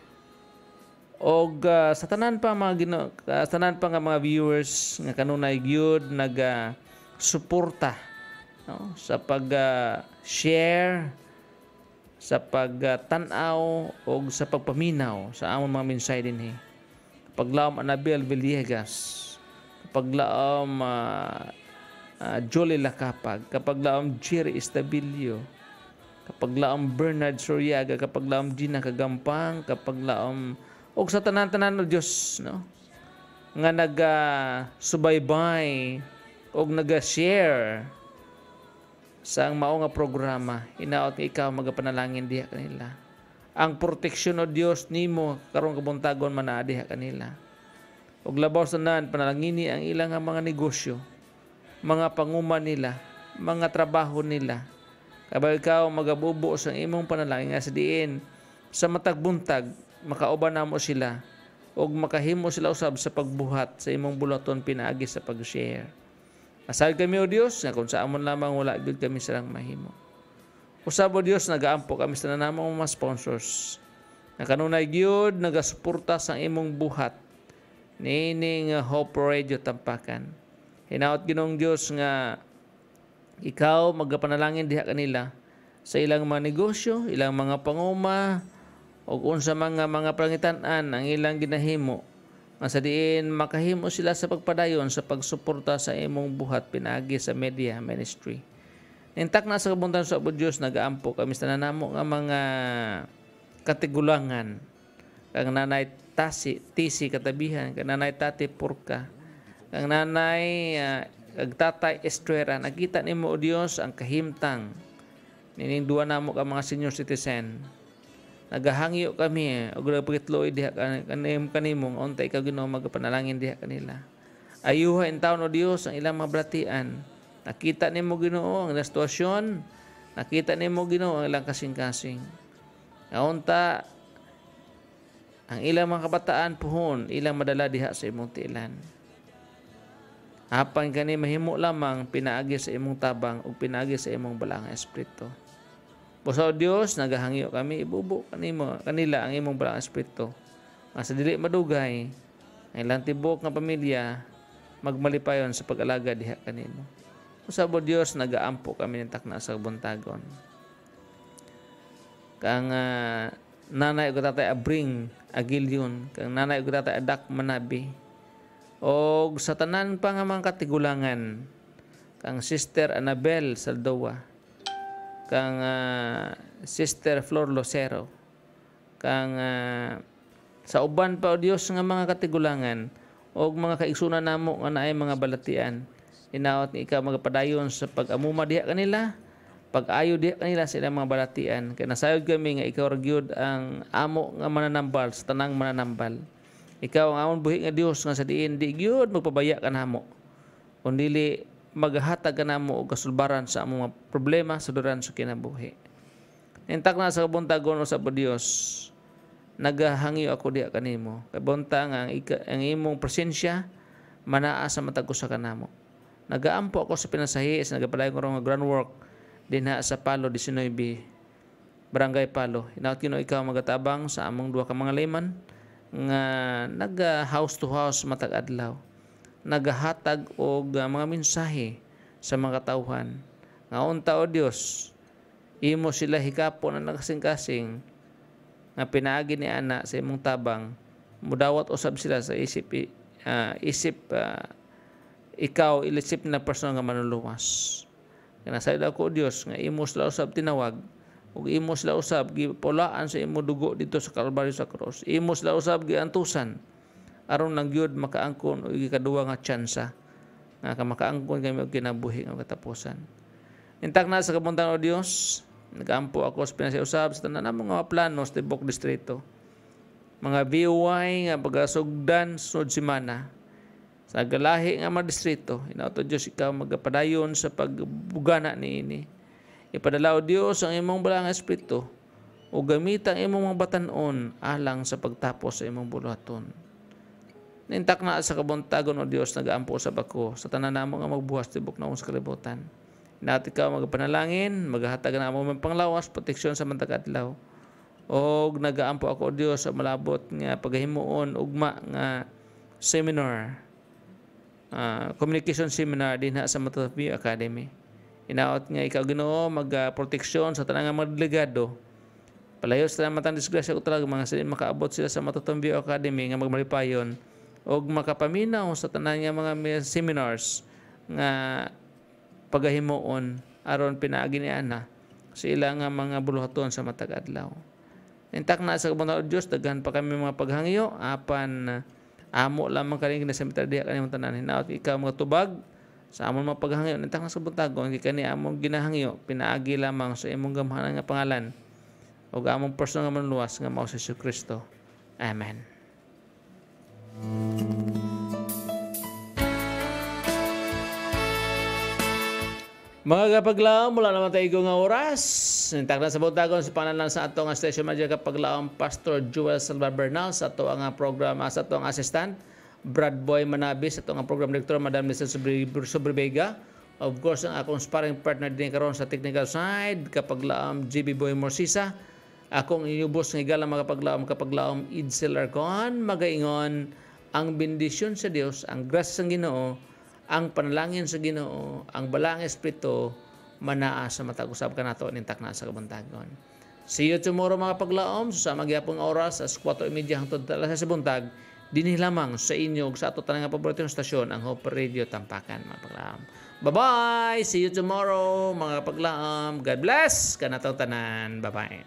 o uh, sa tanan pa mga gino, uh, sa tanan pa nga mga viewers nga kanunay gyud naga suporta, no? Sa pag uh, share, sa pagtanaw o sa pagpaminaw sa among mga mensahe dinhi. Kapag laom Anabel Villegas, kapag laom uh, uh, Jolie Lacapag, kapag laom Jerry Estabilio, kapag laom Bernard Soriaga, kapag laom Gina Kagampang, kapag laom og sa tanan-tanan ng Diyos, no? Nga naga-subaybay o naga-share sa ang mao nga programa, hinaot nga ikaw magapanalangin diha kanila. Ang proteksyon o Dios nimo karong kabuntagon man naa diha kanila. Og labaw sa nan panalangini ang ilang nga mga negosyo, mga panguman nila, mga trabaho nila. Kabay ikaw magabubo sa imong panalangin nga sa diin sa matag buntag makauban namo sila og makahimo sila usab sa pagbuhat sa imong bulaton pinaagi sa pag-share. Asal kami o Dios nga kung saan mo lamang wala gyud kami silang mahimo. Usab o Dios nagaampo kami sa namang mga sponsors. Na kanunay gyud nagasuporta sa imong buhat nining Hope Radio Tampakan. Hinaot Ginoong Dios nga ikaw magapanalangin diha kanila sa ilang mga negosyo, ilang mga panguma o unsa mga mga pangitan-an ang ilang ginahimo. Nga sa diin makahimo sila sa pagpadayon sa pagsuporta sa imong buhat pinaagi sa media ministry. Nintak na sa kabuntahan sa Apo Diyos nagaampo kami sa nanamo nga mga katigulangan kang nanay tasi tisi katabihan, kang nanay tati purka, kang nanay uh, kag tatay Estrera. Nakita nimo o Dios ang kahimtang nining duwa namo ka mga senior citizen. Nagahangyo kami og pagitloy diha kanim kanimong untay ka Ginoo magapanalangin diha kanila. Ayuha in taon o Dios ang ilang mga balatian. Nakita nimo Ginoo ang sitwasyon, nakita nimo Ginoo ang ilang kasing-kasing. Unta ang ilang mga kabataan puhon ilang madala diha sa imong tiilan. Apan kani mahimo lamang pinaagi sa imong tabang ug pinaagi sa imong balang espiritu. Busa Dios nagahangyo kami ibubo kanimo kanila ang imong balang espiritu. Nga sa dili madugay ang ilang tibok nga pamilya magmalipayon sa pag-alaga diha kanimo. Busa Dios nagaampo kami nintak na sa buntagon. Kang uh, nanay ug tatay Abring Agilion, kang nanay ug tatay Adak Manabi. Og sa tanan pa nga mga katigulangan kang Sister Annabel Saldoa, kang uh, Sister Flor Lucero, kang uh, sa uban pa o Dios nga mga katigulangan og mga kaigsunan namo nga naay mga balatian. Hinaot ni ikaw magapadayon sa pag-amuma diha kanila, pag-ayo diha kanila sa ilang mga balatian. Kaya nasayod kami nga ikaw ra gyud ang amo nga mananambal sa tanang mananambal. Ikaw ang amon buhi nga Dios nga sa diin di gyud magpabaya kanamo. Kundili maghatag ka namo og kasulbaran sa among mga problema sa duran sa kinabuhi. Intak na sa kabuntagon sa Dios, nagahangyo ako diha kanimo. Kay bunta nga ang, ang imong presensya manaa sa matag usa kanamo. Nagaampo ako sa pinasahi sa nagapadayon ko nga groundwork dinha sa Palo nineteen, Barangay Palo. Hinaut kino ikaw magatabang sa among duha ka mga layman nga naga house to house matag adlaw. Nagahatag og uh, mga mensahe sa mga katawhan. Nga unta o Dios, imo sila hikapon na nakasing-kasing nga pinaagi ni ana sa imong tabang, mudawat usab sila sa isip uh, isip uh, ikaw ilisip na personal nga manuluwas. Kana sa ila ko Dios nga imo sila usab tinawag ug imo sila usab gipulaan sa imo dugo dito sa Kalbaryo sa cross. Imo sila usab giantusan aron lang gyud makaangkon og ikaduwa nga tsansa nga ka makaangkon kami og kinabuhi nga katapusan. Intak na sa kabuntagon o Dios, nagaampo ako sa pinasiusab sa tanan namong mga plano sa tibok distrito. Mga V O Y nga pagasugdan sunod semana sa galahi nga mga distrito. Inauto Dios ikaw magapadayon sa pagbugana niini. Ipadala o Dios ang imong balang espiritu o gamitan imong mga batan-on alang sa pagtapos sa imong buluhaton. Nintak na sa kabuntagon o Dios, nagaampo sa bako sa tanan namo nga magbuhas tibok na sa kalibutan. Inaot ikaw magapanalangin, maghatag na mo ng panglawas, proteksyon sa mantag adlaw. Og nagaampo ako o Dios sa malabot nga paghimuon ugma nga seminar, uh, communication seminar dinha sa Matutop View Academy. Inaot nga ikaw Ginoo magproteksyon sa tanang mga delegado. Palayos sa matang disgrasya ko talaga mga sila makaabot sila sa Matutop View Academy nga magmalipayon og makapaminaw sa tanan nga mga seminars nga pagahimuon aron pinaagi ni ana sa ilang nga mga buluhaton sa matag adlaw. Intak na sa kabuntagon Dios, daghan pa kami mga paghangyo apan amo lamang kani sa mitad diha kanimong tanan. Hinaot ikaw mga tubag sa amon mga paghangyo. Intak na sa kabuntagon kani among ginahangyo pinaagi lamang sa imong gamhanan nga pangalan ug among personal nga manluwas nga mao si Kristo. Amen. Mga kapaglaom, mula naman tayo nga oras. Nintak na sa buntagon sa panalan sa ato nga station manager kapaglaom Pastor Joel Salva Bernal, sa ato nga program, sa ato nga assistant Brad Boy Manabis, sa ato nga program director Madam Lisa Sobrevega. Of course, ang akong sparring partner din karon sa technical side kapaglaom G B Boy Morsisa. Akong inyubos nga igala mga kapaglaom kapaglaom Idsel Arcon, magaingon ang bendisyon sa Dios, ang grasya sa Ginoo, ang panalangin sa Ginoo, ang balang espiritu manaa sa matag usab kanato nintak na sa kabuntagon. See you tomorrow mga paglaom sa magyapong oras sa four thirty hangtod alas sa buntag dinhi lamang sa inyo ug sa ato tanang nga paboritong stasyon ang Hope Radio Tampakan mga paglaom. Bye-bye. See you tomorrow mga paglaom. God bless kanatong tanan. Bye-bye.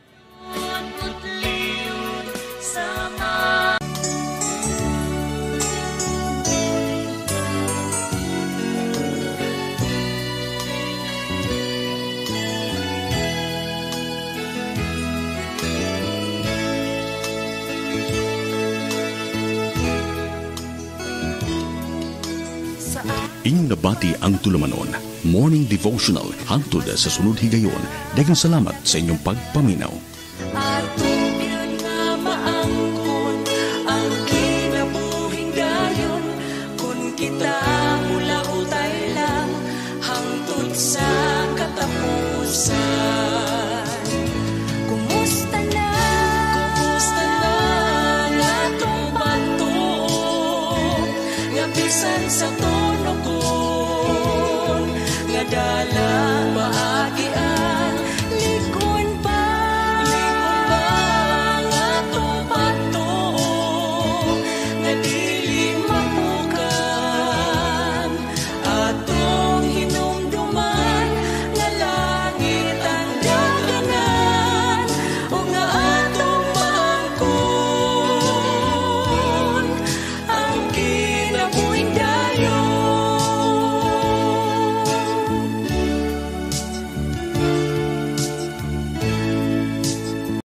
Inyong nabati ang tulumanon. Morning Devotional hangtod sa sunod higayon. Daghang salamat sa inyong pagpaminaw. Atong pinagamaangkon ang kinabuhing dayon kung kita mula utay lang hangtod sa katapusan. Kumusta na? Kumusta na nga itong pagtuo nga bisan sa tono ko nga dalang maagi